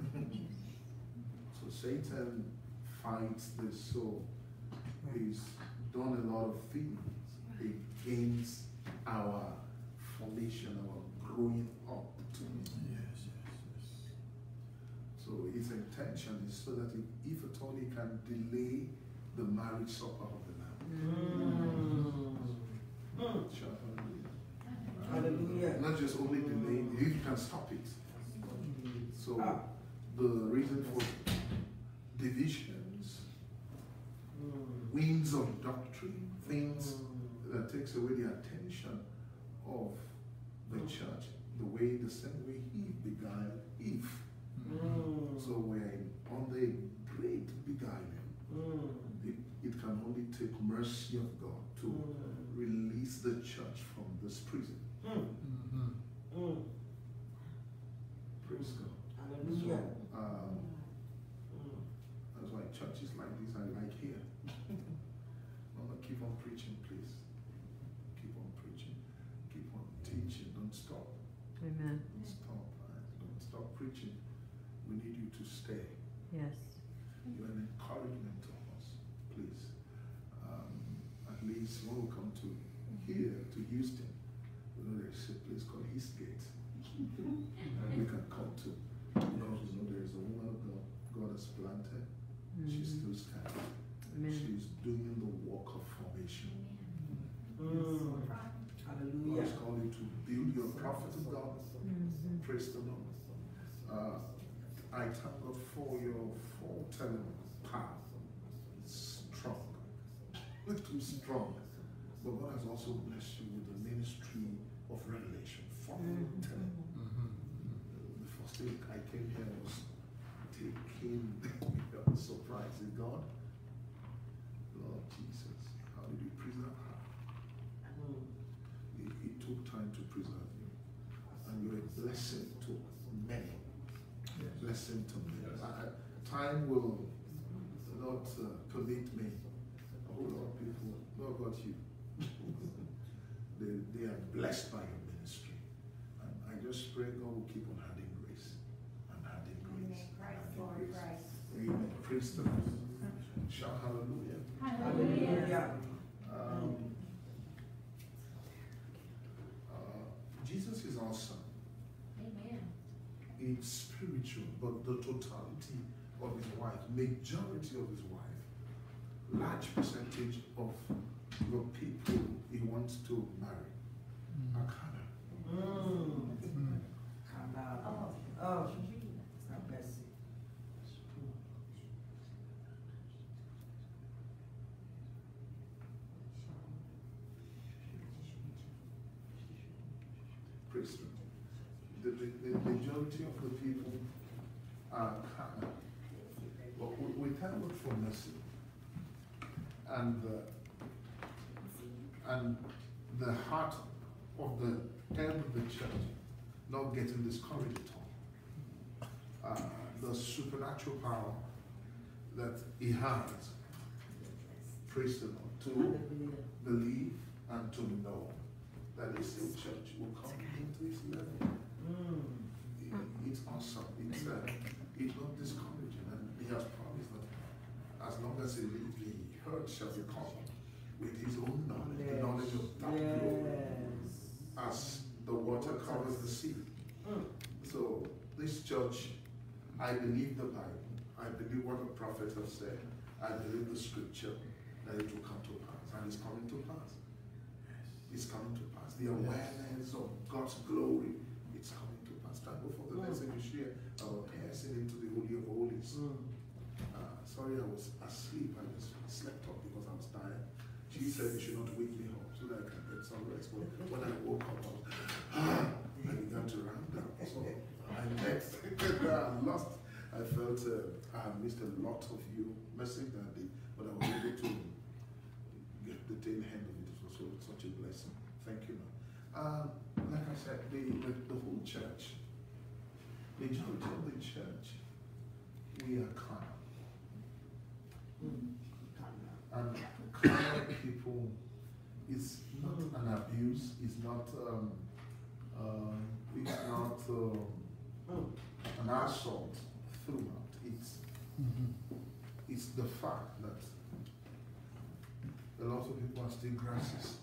So Satan fights the soul. He's done a lot of things against our formation, our growing up to him. Yes, yes, yes. So his intention is so that if, if at all he can delay the marriage supper of the Lamb. Mm. Mm. Hallelujah. Hallelujah. Not just only delay, if you can stop it. So ah. the reason for divisions, mm. winds of doctrine, things mm. that takes away the attention of the mm. church, the way, the same way Eve beguiled Eve. Mm. So we're on the great beguiling. Mm. It, it can only take take mercy of God to Mm. release the church from this prison. Mm. Mm-hmm. Mm. Praise God. Hallelujah. So, um, Mm. that's why churches like this I like here. Mama, keep on preaching, please. Keep on preaching. Keep on teaching. Don't stop. Amen. Don't stop. uh, Don't stop preaching. We need you to stay. Yes. You're an encouragement to us, please. Um, at least when we come to here, to Houston, you know there's a place called Eastgate. And we can come to, because you know there's a woman of God God has planted. She's Mhm. still standing. Amen. She's doing the work of formation. Mm. God Hallelujah. has called you to build your prophet of God. Mhm. Praise the Lord. Uh, I thank God for your foretelling power. It's strong. Little strong. But God has also blessed you with the ministry of revelation. Foretelling. Mm-hmm. The first thing I came here was taking I was surprised. Is God, Lord Jesus, how did you preserve her? Mm. It, it took time to preserve you. And you're a blessing to many. Blessing to many. I, time will not uh, permit me. A whole lot of people know about you. they, they are blessed by your ministry. And I just pray God will keep on adding grace and adding grace. Adding grace. Amen. Praise the Lord. Shout hallelujah. Hallelujah. Um, uh, Jesus is awesome. Amen. It's spiritual, but the totality of his wife, majority of his wife, large percentage of the people he wants to marry are carnal. Mm. Mm-hmm. Come out. Oh. Oh. God bless you. Praise the, the, the majority of the people are carnal. But we, we thank God for mercy. And the, and the heart of the head of the church not getting discouraged at all. Uh, the supernatural power that he has, praise the Lord, to Hallelujah. believe and to know that his still church will come into his level. Mm. It- It's awesome. It's, uh, it's not discouraging. And he has promised that as long as he lives, the hurt shall be covered with his own knowledge, the knowledge of that glory, Yes. as the water covers the sea. Mm. So this church, I believe the Bible. I believe what the prophet has said. I believe the scripture that it will come to pass, and it's coming to pass. It's coming to pass. The awareness of God's glory, it's coming to pass. Thank God for the Mm. message you share about piercing into the Holy of Holies. Mm. Uh, sorry, I was asleep. I just slept off because I was tired. She said you should not wake me up so that I can get some rest. But when I woke up, I was, ah, I began to run down. So I next, I lost. I felt uh, I had missed a lot of you message that day, but I was able to get the tail end of it. It was so, such a blessing. Thank you, man. Um, like I said, the, the, the whole church, majority of the church, we are carnal. Mm. And carnal people is not an abuse, it's not um, uh, it's not um, Mm. an assault throughout. It's Mm-hmm. it's the fact that a lot of people are still grasses.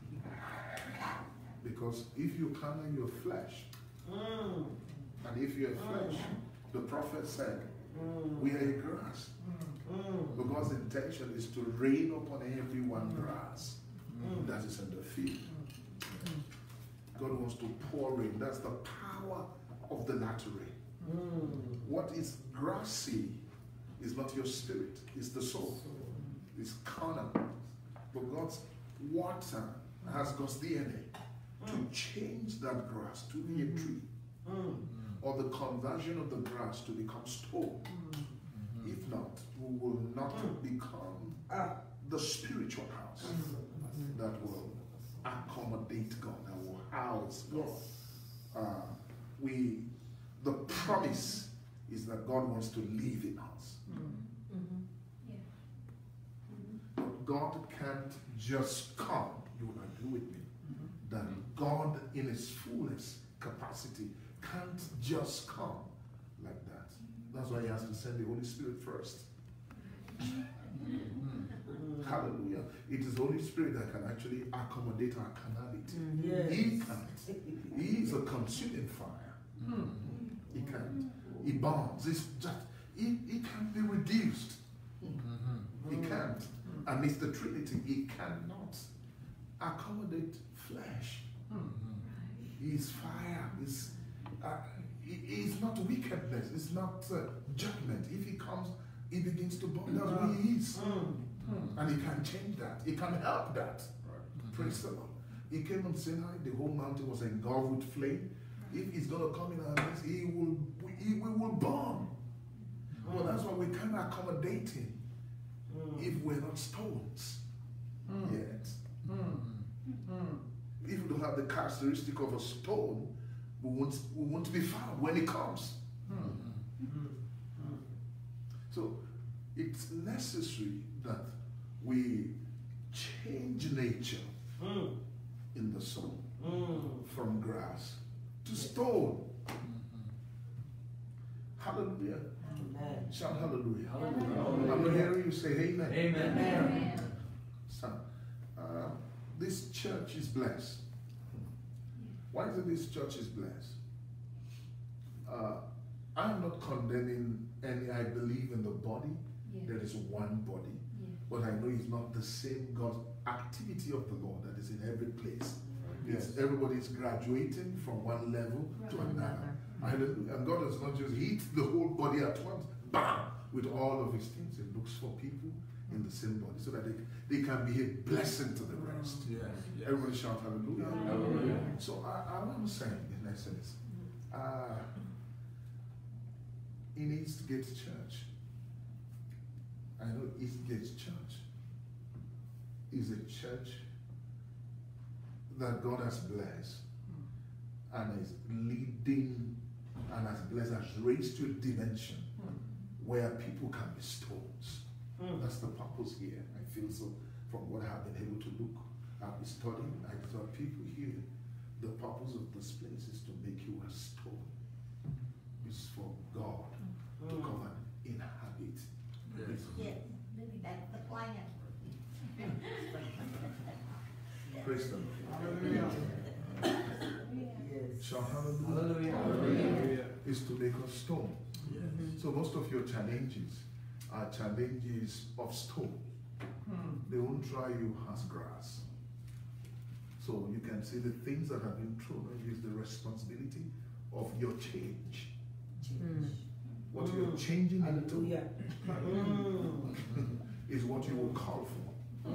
Because if you carnal your flesh, Mm. and if you're flesh, the prophet said, Mm. we are a grass. Mm. But God's intention is to rain upon every one grass Mm. that is in the field. God wants to pour rain. That's the power of the latter rain. Mm. What is grassy is not your spirit, it's the soul. It's carnal. But God's water has God's D N A to change that grass to be a tree, Mm. or the conversion of the grass to become stone. Mm-hmm. If not, will not become the spiritual house that will accommodate God, that will house God. Uh, we, the promise is that God wants to live in us. But God can't just come. You will agree with me that God in his fullness capacity can't just come like that. That's why he has to send the Holy Spirit first. Hallelujah. It is the Holy Spirit that can actually accommodate our carnality. Yes. He can't. He is a consuming fire. He can't. He burns. It's just, he, he can't be reduced. He can't. And it's the Trinity. He cannot accommodate flesh. He is fire. He's, uh, he, he's not wickedness. It's not uh, judgment. If he comes, he begins to burn. That's who he is. And he can change that. He can help that. Praise the Lord. He came on Sinai. The whole mountain was engulfed with flame. If he's going to come in our midst, he will, he, we will burn. Well, that's why we can't accommodate him if we're not stones yet. If we don't have the characteristic of a stone, we won't, we won't be found when he comes. So it's necessary that we change nature in the soul from grass to stone. Hallelujah. Amen. Shout hallelujah. Hallelujah. I'm going to hear you say amen. Amen. Amen. So, uh, this church is blessed. Why is it this church is blessed? Uh, I'm not condemning any. I believe in the body. Yeah. There is one body. Yeah. But I know it's not the same God activity of the Lord that is in every place. It's everybody is graduating from one level to another. Hallelujah. And God does not just hit the whole body at once, bam, with all of his things. He looks for people in the same body so that they, they can be a blessing to the rest. Yes. Yes. Everybody shout hallelujah. Hallelujah. So I, I'm saying, in essence, uh, in Eastgate Church, I know Eastgate Church is a church that God has blessed and is leading and has blessed, has raised to a dimension where people can be stones. That's the purpose here. I feel so from what I've been able to look. I've been studying. I saw people here. The purpose of this place is to make you a stone. It's for God to come and inhabit. Yes. Yes, that's the plan. Praise the Lord. Hallelujah. Yes. Shout hallelujah. Hallelujah. Is to make us stone. Yes. So most of your challenges are challenges of stone. They won't try you as grass. So you can see the things that have been thrown on you is the responsibility of your change. What you're changing into Hallelujah. is what you will call for.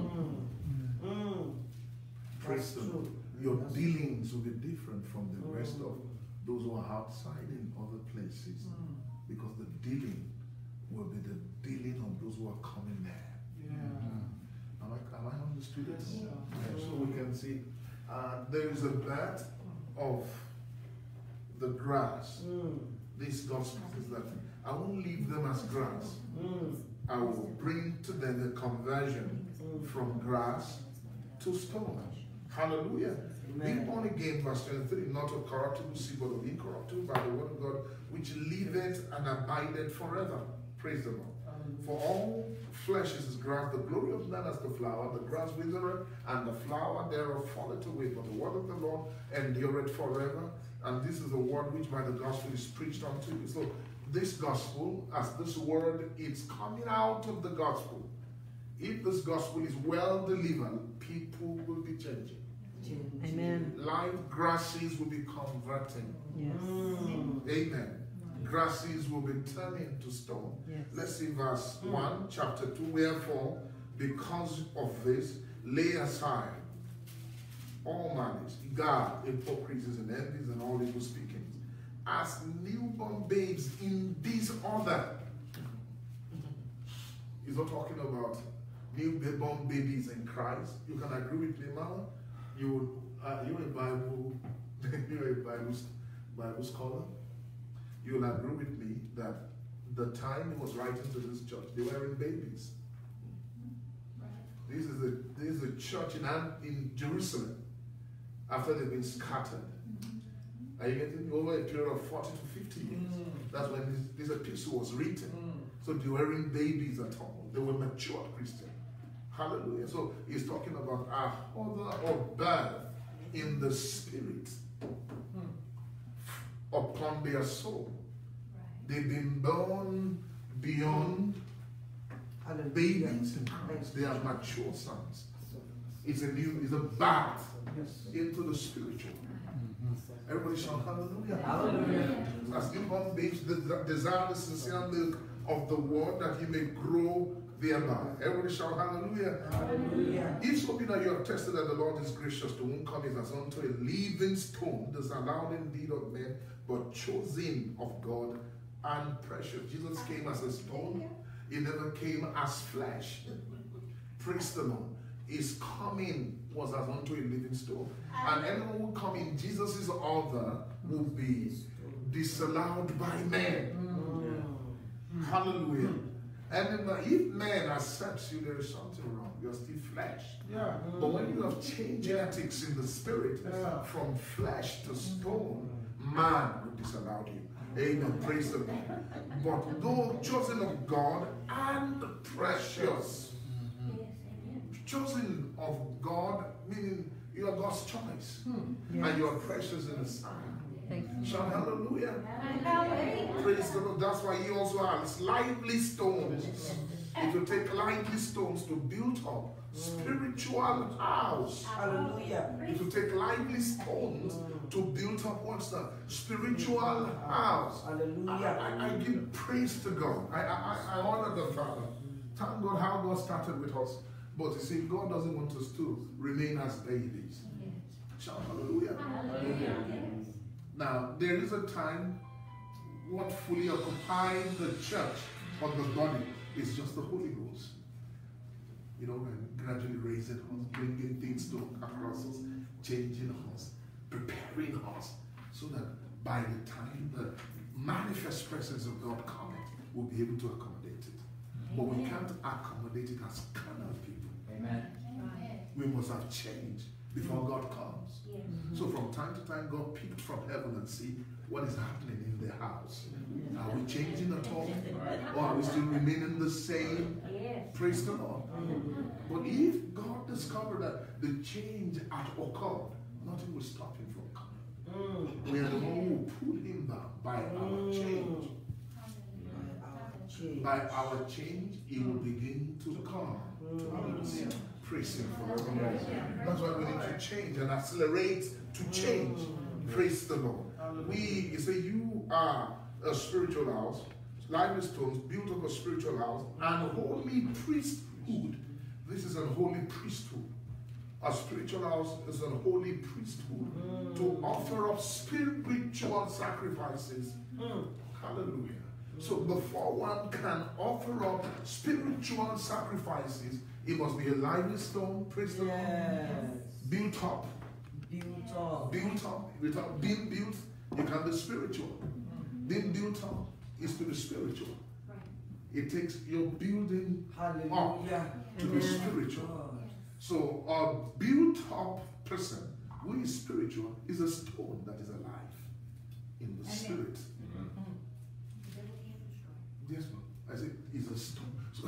Praise the Lord. Your dealings will be different from the rest of those who are outside in other places. Because the dealing will be the dealing of those who are coming there. Yeah. Am I, am I understood it? Yes, sir. Yeah, so we can see uh, there is a bed of the grass. This gospel is that I won't leave them as grass. I will bring to them a conversion from grass to stone. Hallelujah. Be born again, verse twenty-three, not of corruptible seed, but of incorruptible by the word of God, which liveth and abideth forever. Praise the Lord. For all flesh is as grass, the glory of man as the flower, the grass withereth, and the flower thereof falleth away. But the word of the Lord endureth forever. And this is the word which by the gospel is preached unto you. So this gospel, as this word, it's coming out of the gospel. If this gospel is well delivered, people will be changing. Amen. Live grasses will be converting. Yes. Amen. Grasses will be turning to stone. Yes. Let's see verse one, chapter two. Wherefore, because of this, lay aside all malice, guile, hypocrisies, and envies, and all evil speakings, as newborn babes in this order. He's not talking about newborn babies in Christ. You can agree with me, Mama. You, uh, you're a Bible, you're a Bible, Bible scholar. You'll agree with me that the time he was writing to this church, they were in babies. This is a this is a church in in Jerusalem after they've been scattered. Are you getting me? Over a period of forty to fifty years. Mm. That's when this, this epistle was written. Mm. So they weren't babies at all. They were mature Christians. Hallelujah. So he's talking about a order of birth in the spirit mm. upon their soul. Right. They've been born beyond Hallelujah. Babies in Christ. They are mature sons. It's a new, it's a birth yes. into the spiritual. Everybody shout hallelujah. Hallelujah. As newborn babes desire the sincere milk of the word that he may grow thereby. Everybody shout hallelujah. Hallelujah. If so be that you have tested that the Lord is gracious, to whom comes as unto a living stone, disallowed indeed of men, but chosen of God and precious. Jesus came as a stone. He never came as flesh. Praise the Lord. His coming was as unto a living stone. And anyone who come in Jesus' order will be disallowed by men. Mm. Hallelujah. And if man accepts you, there is something wrong. You're still flesh. Yeah. But when you have changed genetics in the spirit yeah. from flesh to stone, man will disallow you. Amen. Praise the Lord. But though chosen of God and precious. Chosen of God, meaning you are God's choice. Hmm. Yes. And you are precious in His sight. Thank you. Shout hallelujah. Hallelujah. Praise the Lord. That's why He also has lively stones. It will take lively stones to build up spiritual house. Hallelujah. It will take lively stones to build up what's that? Spiritual house. Hallelujah. I, I, I give praise to God. I, I, I honor the Father. Thank God how God started with us. But you see, God doesn't want us to remain as babies. Yes. Shout hallelujah. Hallelujah. Yes. Now, there is a time what fully occupies the church or the body is just the Holy Ghost. You know, and gradually raising us, bringing things to across us, changing us, preparing us, so that by the time the manifest presence of God comes, we'll be able to accommodate it. Amen. But we can't accommodate it as carnal people. Amen. We must have changed before God comes. Yes. So from time to time, God peeked from heaven and see what is happening in the house. Are we changing at all? Or are we still remaining the same? Yes. Praise the Lord. But if God discovered that the change had occurred, nothing will stop him from coming. We are the one who pull him down by our change. By our change, he will begin to come to us. Praise him forever. That's why we need to change and accelerate to change. Praise the Lord. We, you say, you are a spiritual house, lively stones, built up a spiritual house, and holy priesthood. This is a holy priesthood. A spiritual house is a holy priesthood mm. to offer up spiritual sacrifices. Mm. Hallelujah. Mm. So before one can offer up spiritual sacrifices, it must be a lively stone, praise the yes. Lord, built up. Built up. Built up. Without being built, you can be spiritual. Mm-hmm. Being built up is to be spiritual. Right. It takes your building Hallelujah. Up to be spiritual. God. So a built up person who is spiritual is a stone that is alive in the Amen. Spirit. Mm-hmm. Yes, ma'am. I said it's a stone. So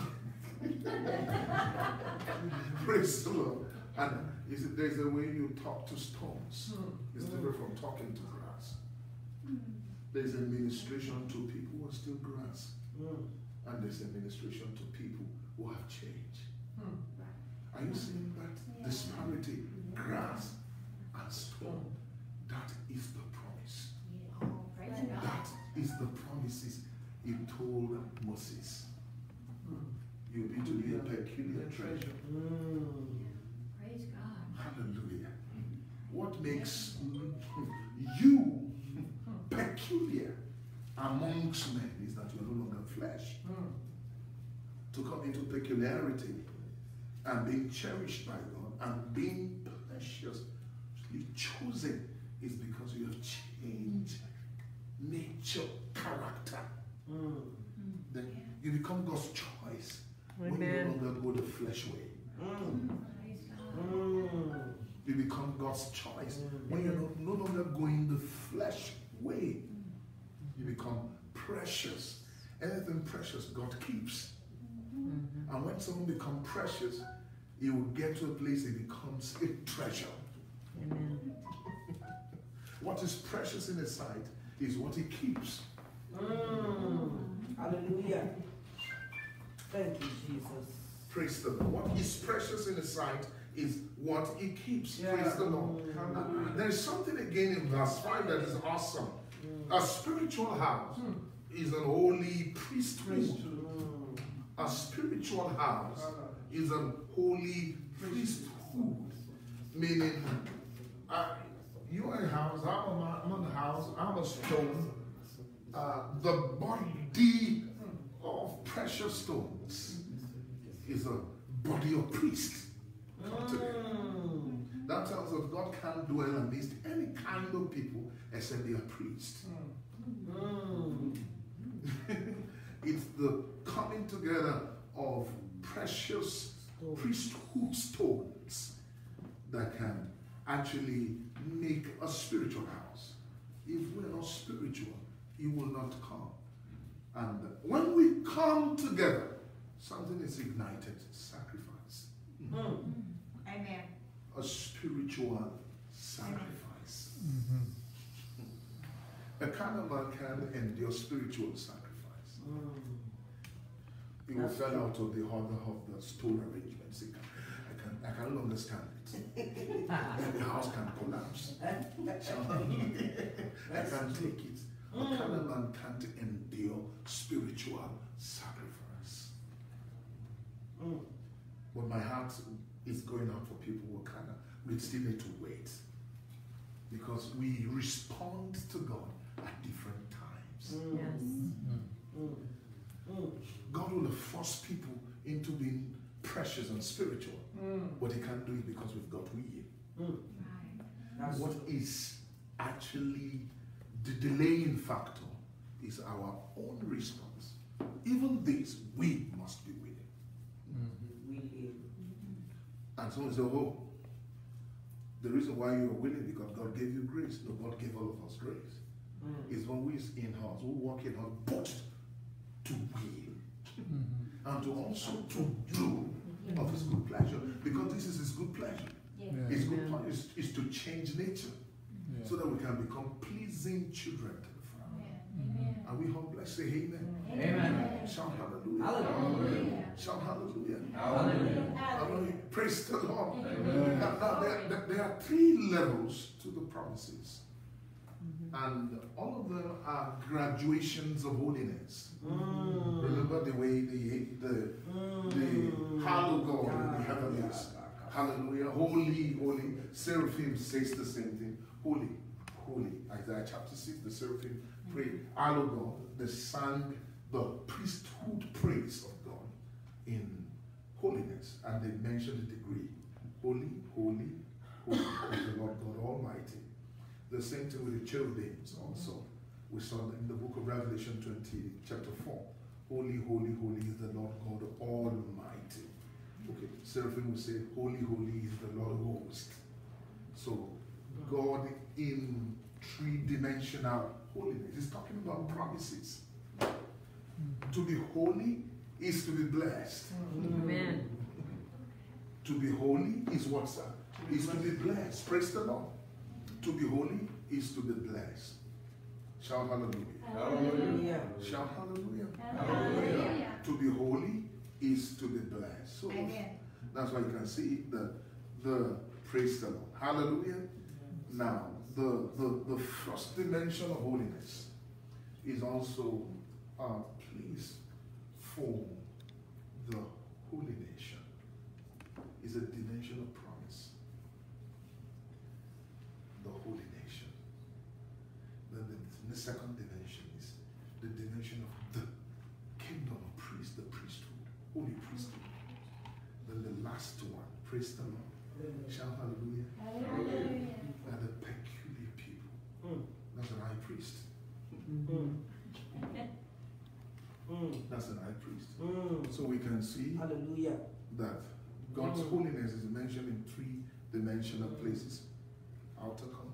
praise the Lord. And is it, there's a way you talk to stones. Mm. It's different from talking to grass. Mm. There's a ministration to people who are still grass. Mm. And there's a ministration to people who have changed. Mm. Are you seeing that yeah. disparity? Grass and stone. That is the promise. Yeah. Oh, that is the promises he told Moses. Mm. You'll be to be a peculiar treasure. Mm. Praise God. Hallelujah. What makes you peculiar amongst men is that you're no longer flesh. to come into peculiarity and being cherished by God and being preciously chosen is because you have changed nature, character. Mm. Then you become God's choice when you Amen. no longer go the flesh way. Mm. Praise God. Mm. You become God's choice when you're no, no longer going the flesh way. You become precious. Anything precious, God keeps. Mm-hmm. And when someone becomes precious, he will get to a place he becomes a treasure. Amen. What is precious in his sight is what he keeps. Mm. Hallelujah. Thank you, Jesus. Praise the Lord. What is precious in his sight is what he keeps. Yeah. Praise the Lord. Mm. Uh, there is something again in verse five that is awesome. Mm. A spiritual house is an holy priesthood. Mm. A spiritual house is an holy priesthood. Meaning, uh, you are a house, I'm a, I'm a house, I'm a stone. Uh, the body of precious stones is a body of priests. Mm. That tells us God can't dwell amidst any kind of people except they are priests. Mm. It's the coming together of precious priesthood stones that can actually make a spiritual house. If we're not spiritual, it will not come. And when we come together, something is ignited, sacrifice. Mm. Amen. A spiritual sacrifice. A carnal man can endure spiritual sacrifice. Mm. It will fell out of the order of the stone arrangements. It can, I can I can no longer stand it. The house can collapse. I can't take it. A carnal man can't endure spiritual sacrifice. Mm. But my heart is going out for people who kind of we still need to wait. Because we respond to God at different times. Mm. Yes. Mm. Mm. God will force people into being precious and spiritual, Mm. but he can't do it because we've got we. Mm. Right. That's What is actually the delaying factor is our own response. Even this, we must be willing. we live. And someone says, oh, the reason why you are willing because God gave you grace. No, God gave all of us grace. Mm. It's when we is in us, we walk in us, but to will. And to also to do of his good pleasure. Because this is his good pleasure. Yes. His good Amen. pleasure is, is to change nature so that we can become pleasing children to the Father. Amen. And we all bless, say amen. Amen. Shout hallelujah. Hallelujah. Shout hallelujah. Hallelujah. Hallelujah. Praise the Lord. Amen. Now, now there, there, there are three levels to the promises. And all of them are graduations of holiness. Mm. Remember the way the the, the hallow God in the heavens. Hallelujah. Holy, holy. Seraphim says the same thing. Holy, holy. Isaiah chapter six, the seraphim pray. Hallow God. They sang the priesthood praise of God in holiness. And they mentioned the degree. Holy, holy, holy is the Lord God Almighty. The same thing with the cherubims also. We saw in the book of Revelation twenty, chapter four. Holy, holy, holy is the Lord God Almighty. Okay, seraphim will say, holy, holy is the Lord of hosts. So, God in three-dimensional holiness. He's talking about promises. To be holy is to be blessed. Amen. To be holy is what, sir? Is to be blessed. Praise the Lord. To be holy is to be blessed. Shout hallelujah. Hallelujah. Shout hallelujah. Hallelujah. To be holy is to be blessed. So Amen. that's why you can see the the praise the Lord. Hallelujah. Now the the, the first dimension of holiness is also uh, please form the holy nation. Is a dimension of promise. The holy nation. Then the, the second dimension is the dimension of the kingdom of priests, the priesthood. holy priesthood. Then the last one, praise the Lord. Shout hallelujah. Hallelujah. And the peculiar people. Mm. That's an high priest. Mm. Mm. That's an high priest. Mm. So we can see Hallelujah. that God's Mm. holiness is mentioned in three dimensional places. Outer court,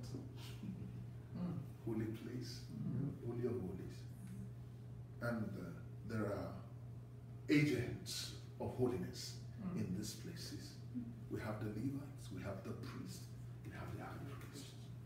holy place, holy of holies. And uh, there are agents of holiness in these places. We have the Levites, we have the priests, we have the high priest.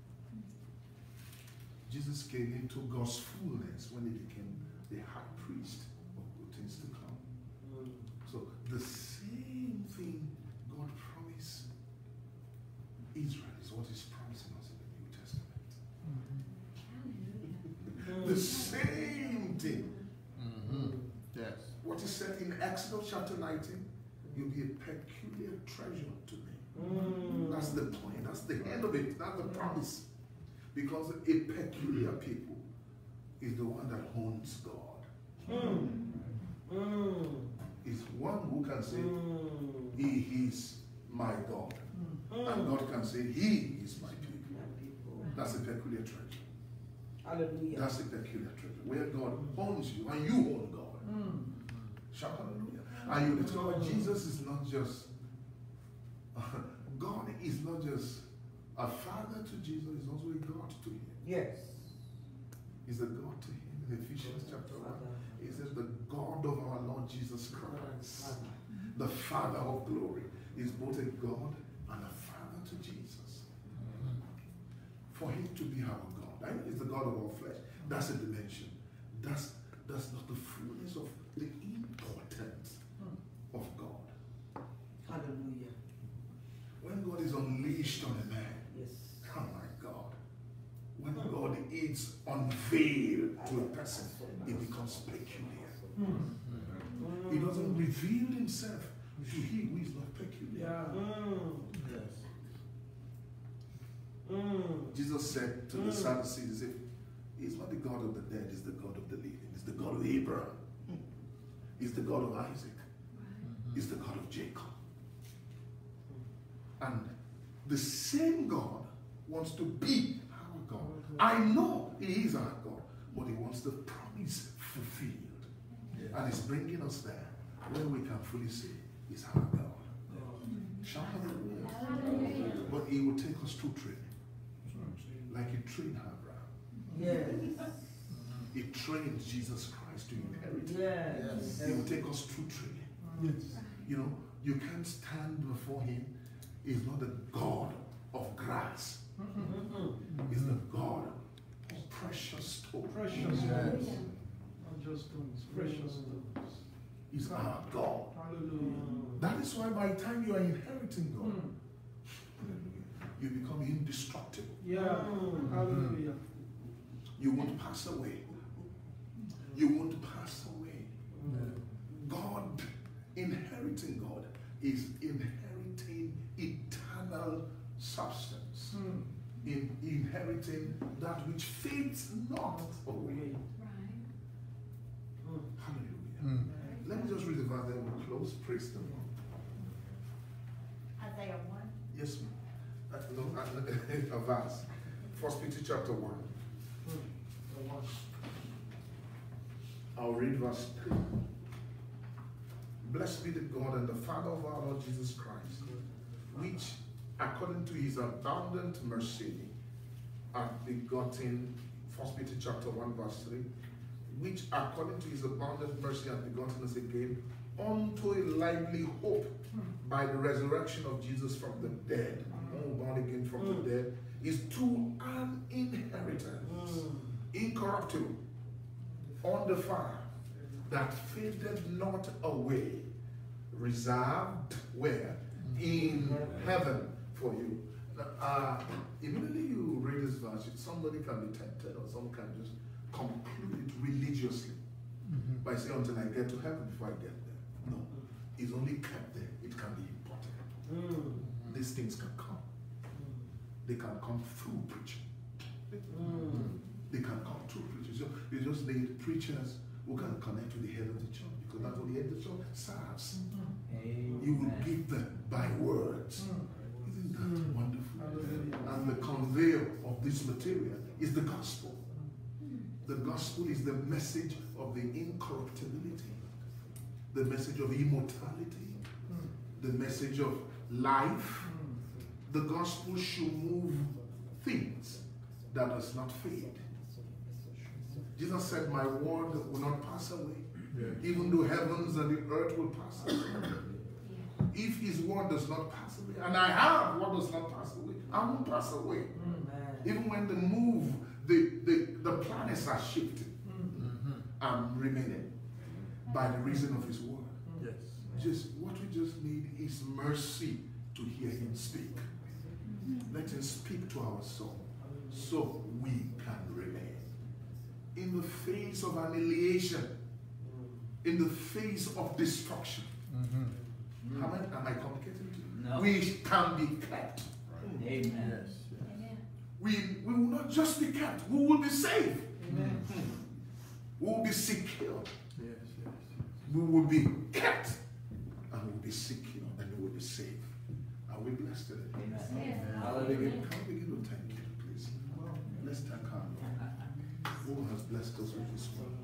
Jesus came into God's fullness when he became the high priest of good things to come. Mm. So the same thing God promised Israel is what he's promising us in the New Testament. Hallelujah. The same thing. Mm-hmm. Yes. What he said in Exodus chapter nineteen, you'll be a peculiar treasure to me. Mm. That's the point. That's the end of it. That's the promise. Because a peculiar people is the one that owns God. Mm. Mm. Is one who can say, Mm. he is my God. And God can say, he is my people. That's a peculiar treasure. Hallelujah. That's a peculiar treasure. Where God owns you and you own God. Mm. Shout hallelujah. And you discover Jesus is not just, God is not just a father to Jesus, he's also a God to him. Yes. He's a God to him. In Ephesians chapter one, he says, the God of our Lord Jesus Christ, the Father of glory, is both a God and a father to Jesus. For him to be our God, I know he's the God of our flesh. That's a dimension. That's, that's not the fullness of the importance of God. Hallelujah. When God is unleashed on a man, Yes. oh my God, when God is unveiled to a person, it becomes peculiar. Mm. He doesn't reveal himself to he who is not peculiar. Yeah. Mm. Yes. Mm. Jesus said to the Sadducees, he said, he's not the God of the dead, he's the God of the living. He's the God of Abraham. He's the God of Isaac. He's the God of Jacob. And the same God wants to be our God. I know he is our God, but he wants the promise fulfilled. Yes. And he's bringing us there where we can fully say, he's our God. Shout hallelujah. Hallelujah. But he will take us through training. Like he trained Abraham. Yes. He trained Jesus Christ to inherit. Yes. He will take us through training. Yes. You know, you can't stand before him. He's not the God of grass. He's the God of precious stones. Precious Yes. stones. Not just stones. Precious stones. He's our God. Hallelujah. That is why by the time you are inheriting God, Mm. hallelujah, you become indestructible. Yeah. Hallelujah. You won't pass away. You won't pass away. God, inheriting God, is inheriting eternal substance. Mm. In inheriting that which fades not away. Right. Right. Hallelujah. Mm. Let me just read the verse and we'll close. Praise the Lord. Isaiah one. Yes, ma'am. Uh, no, uh, a verse. First Peter chapter one. The one. I'll read verse three. Blessed be the God and the Father of our Lord Jesus Christ, which according to his abundant mercy hath begotten, First Peter chapter one verse three, which according to his abundant mercy hath begotten us again unto a lively hope by the resurrection of Jesus from the dead, oh, born again from the dead, is to an inheritance, incorruptible, undefiled, that faded not away, reserved where? In heaven for you. Uh, immediately you read this verse, somebody can be tempted or someone can just conclude it religiously Mm-hmm. by saying until I get to heaven before I get there. No, it's only kept there. It can be important. Mm. These things can come. They can come through preaching. Mm. They can come through preaching. So you just need preachers who can connect with the head of the church, because that's what the head of the church serves. Amen. He will give them by words. Isn't that wonderful? And the conveyor of this material is the gospel. The gospel is the message of the incorruptibility, the message of immortality, the message of life. The gospel should move things that does not fade. Jesus said, my word will not pass away, yeah. even though heavens and the earth will pass away. If his word does not pass away, and I have what does not pass away, I won't pass away. Amen. Even when the move, the, the, the planets are shifting, mm-hmm. I'm remaining by the reason of his word. Yes. Just what we just need is mercy to hear him speak. Let him speak to our soul so we can remain. In the face of annihilation, in the face of destruction. Mm-hmm. How am I, am I communicating to you? No. We can be kept. Right. Amen. Yes. Amen. We, we will not just be kept, we will be saved. Amen. We will be secure. Yes, yes, yes. We will be kept and we will be secure and we will be saved. Are we blessed today? Amen. Amen. Hallelujah. Can we begin to thank you, please? Let's thank our Lord. Who has blessed us with his word.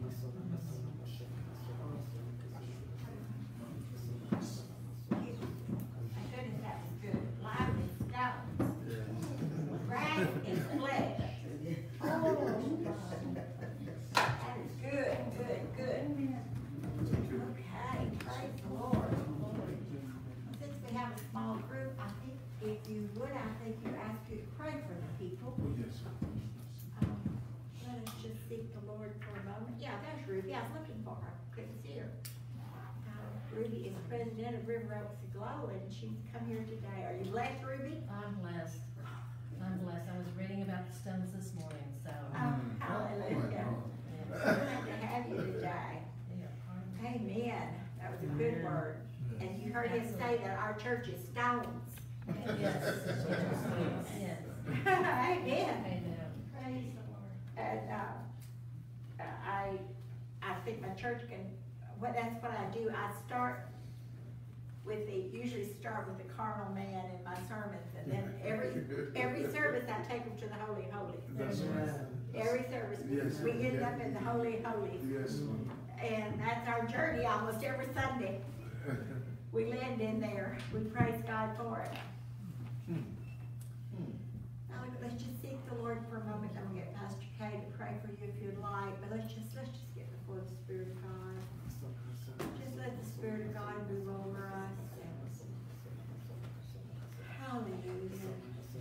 Ruby is president of River Oaks Glow, and she's come here today. Are you blessed, Ruby? I'm blessed. I'm blessed. I was reading about the stones this morning, so. Oh, hallelujah. Yeah. It's glad to have you today. Yeah. Amen. That was a good word. And you heard him say that our church is stones. Yes. Yes. Yes. Amen. Amen. Praise the Lord. And uh, I, I think my church can. What, that's what I do. I start with the, usually start with the carnal man in my sermons, and then every every service I take them to the Holy Holy. That's right. Every service, yes. we end up in the Holy Holy. Yes. And that's our journey almost every Sunday. We land in there. We praise God for it. Now let's just seek the Lord for a moment. I'm gonna get Pastor Kay to pray for you if you'd like, but let's just let's just get before the Spirit of God. Just let the Spirit of God move over us. Hallelujah.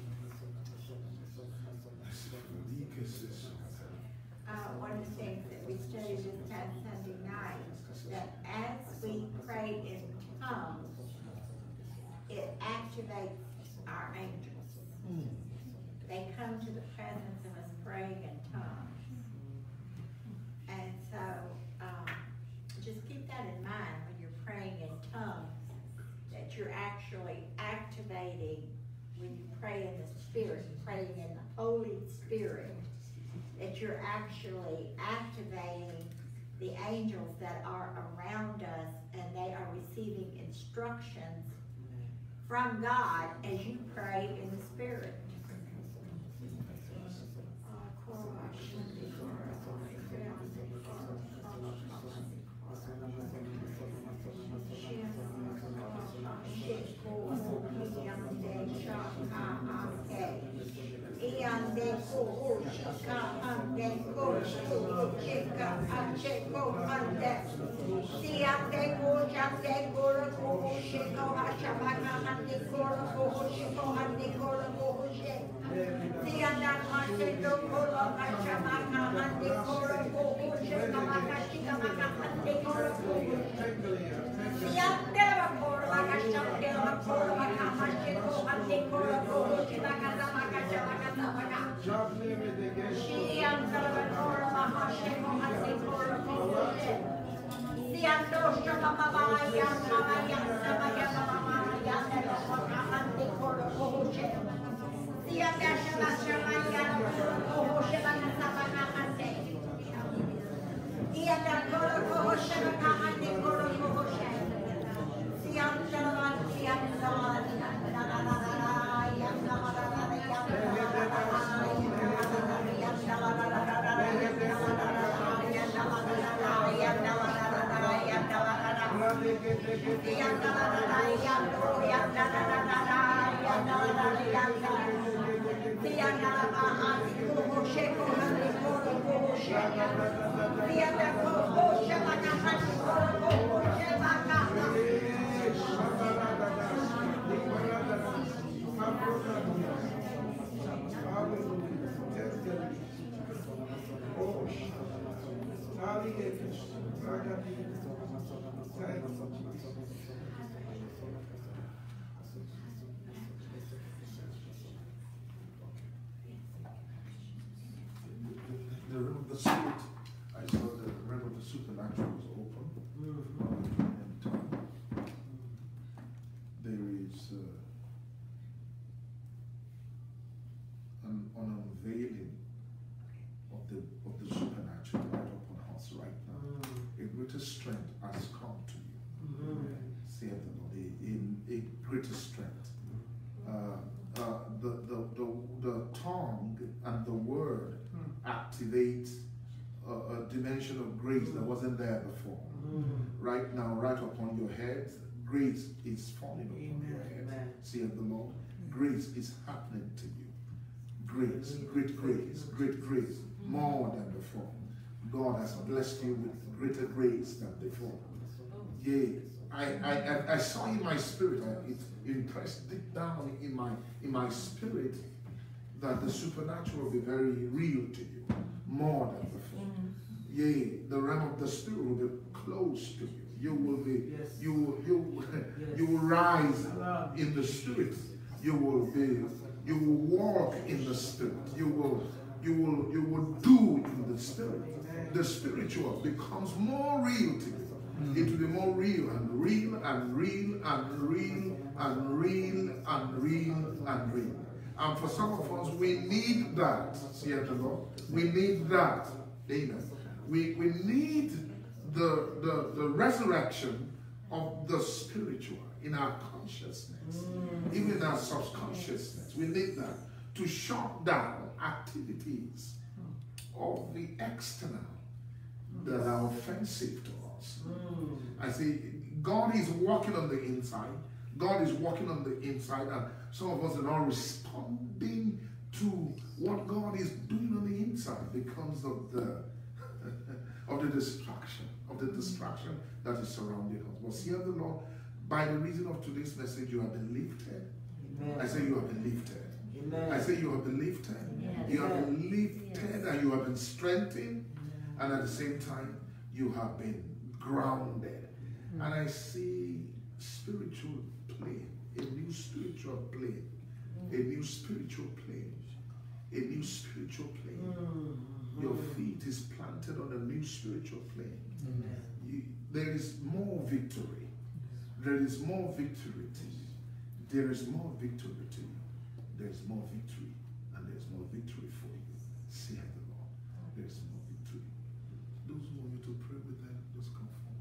Uh, one of the things that we studied this past Sunday night, that as we pray in tongues, it activates our angels. They come to the presence of us praying in tongues. And so, um, just keep that in mind when you're praying in tongues, that you're actually activating, when you pray in the Spirit, praying in the Holy Spirit, that you're actually activating the angels that are around us, and they are receiving instructions from God as you pray in the Spirit. The realm of the spirit, I saw the realm of the supernatural was open. And uh, there is uh, an, an unveiling of the of the supernatural right upon us right now. A greater strength has come to you. Say the Lord, a, a, a greater strength. Uh, uh, the, the, the, the tongue and the word activate a, a dimension of grace that wasn't there before. Right now, right upon your head, grace is falling upon Amen. your head. Amen. Say the Lord, grace is happening to you. Grace, great grace, great grace, more than before. God has blessed you with greater grace than before. Yea, I, I, I, I saw in my spirit, I, it impressed deep down in my, in my spirit that the supernatural will be very real to you, more than before. Yea, the realm of the spirit will be close to you. You will be, Yes. you will, you, will- Yes. you will rise in the spirit. You will be, you will walk in the spirit. You will, you will, you will do in the spirit. The spiritual becomes more real to you. It will be more real and real and real and real and real and real and real. And for some of us, we need that. See the Lord? We need that. Amen. We, we need the, the, the resurrection of the spiritual in our consciousness, even in our subconsciousness. We need that to shut down activities of the external that are offensive to us. I say, God is working on the inside. God is working on the inside, and some of us are not responding to what God is doing on the inside because of the of the distraction, of the distraction that is surrounding us. But see the Lord, by the reason of today's message, you have been lifted. Amen. I say you have been lifted. Amen. I say you have been lifted. Yes. You have been lifted Yes. and you have been strengthened, and at the same time, you have been grounded. And I see spiritual plane, a new spiritual plane, a new spiritual plane, a new spiritual plane. Your feet is planted on a new spiritual plane. You, there is more victory. There is more victory to you. There is more victory to you. There is more victory, and there is more victory for you. Say the Lord. There is more victory. Those who want you to pray with them, just come forward.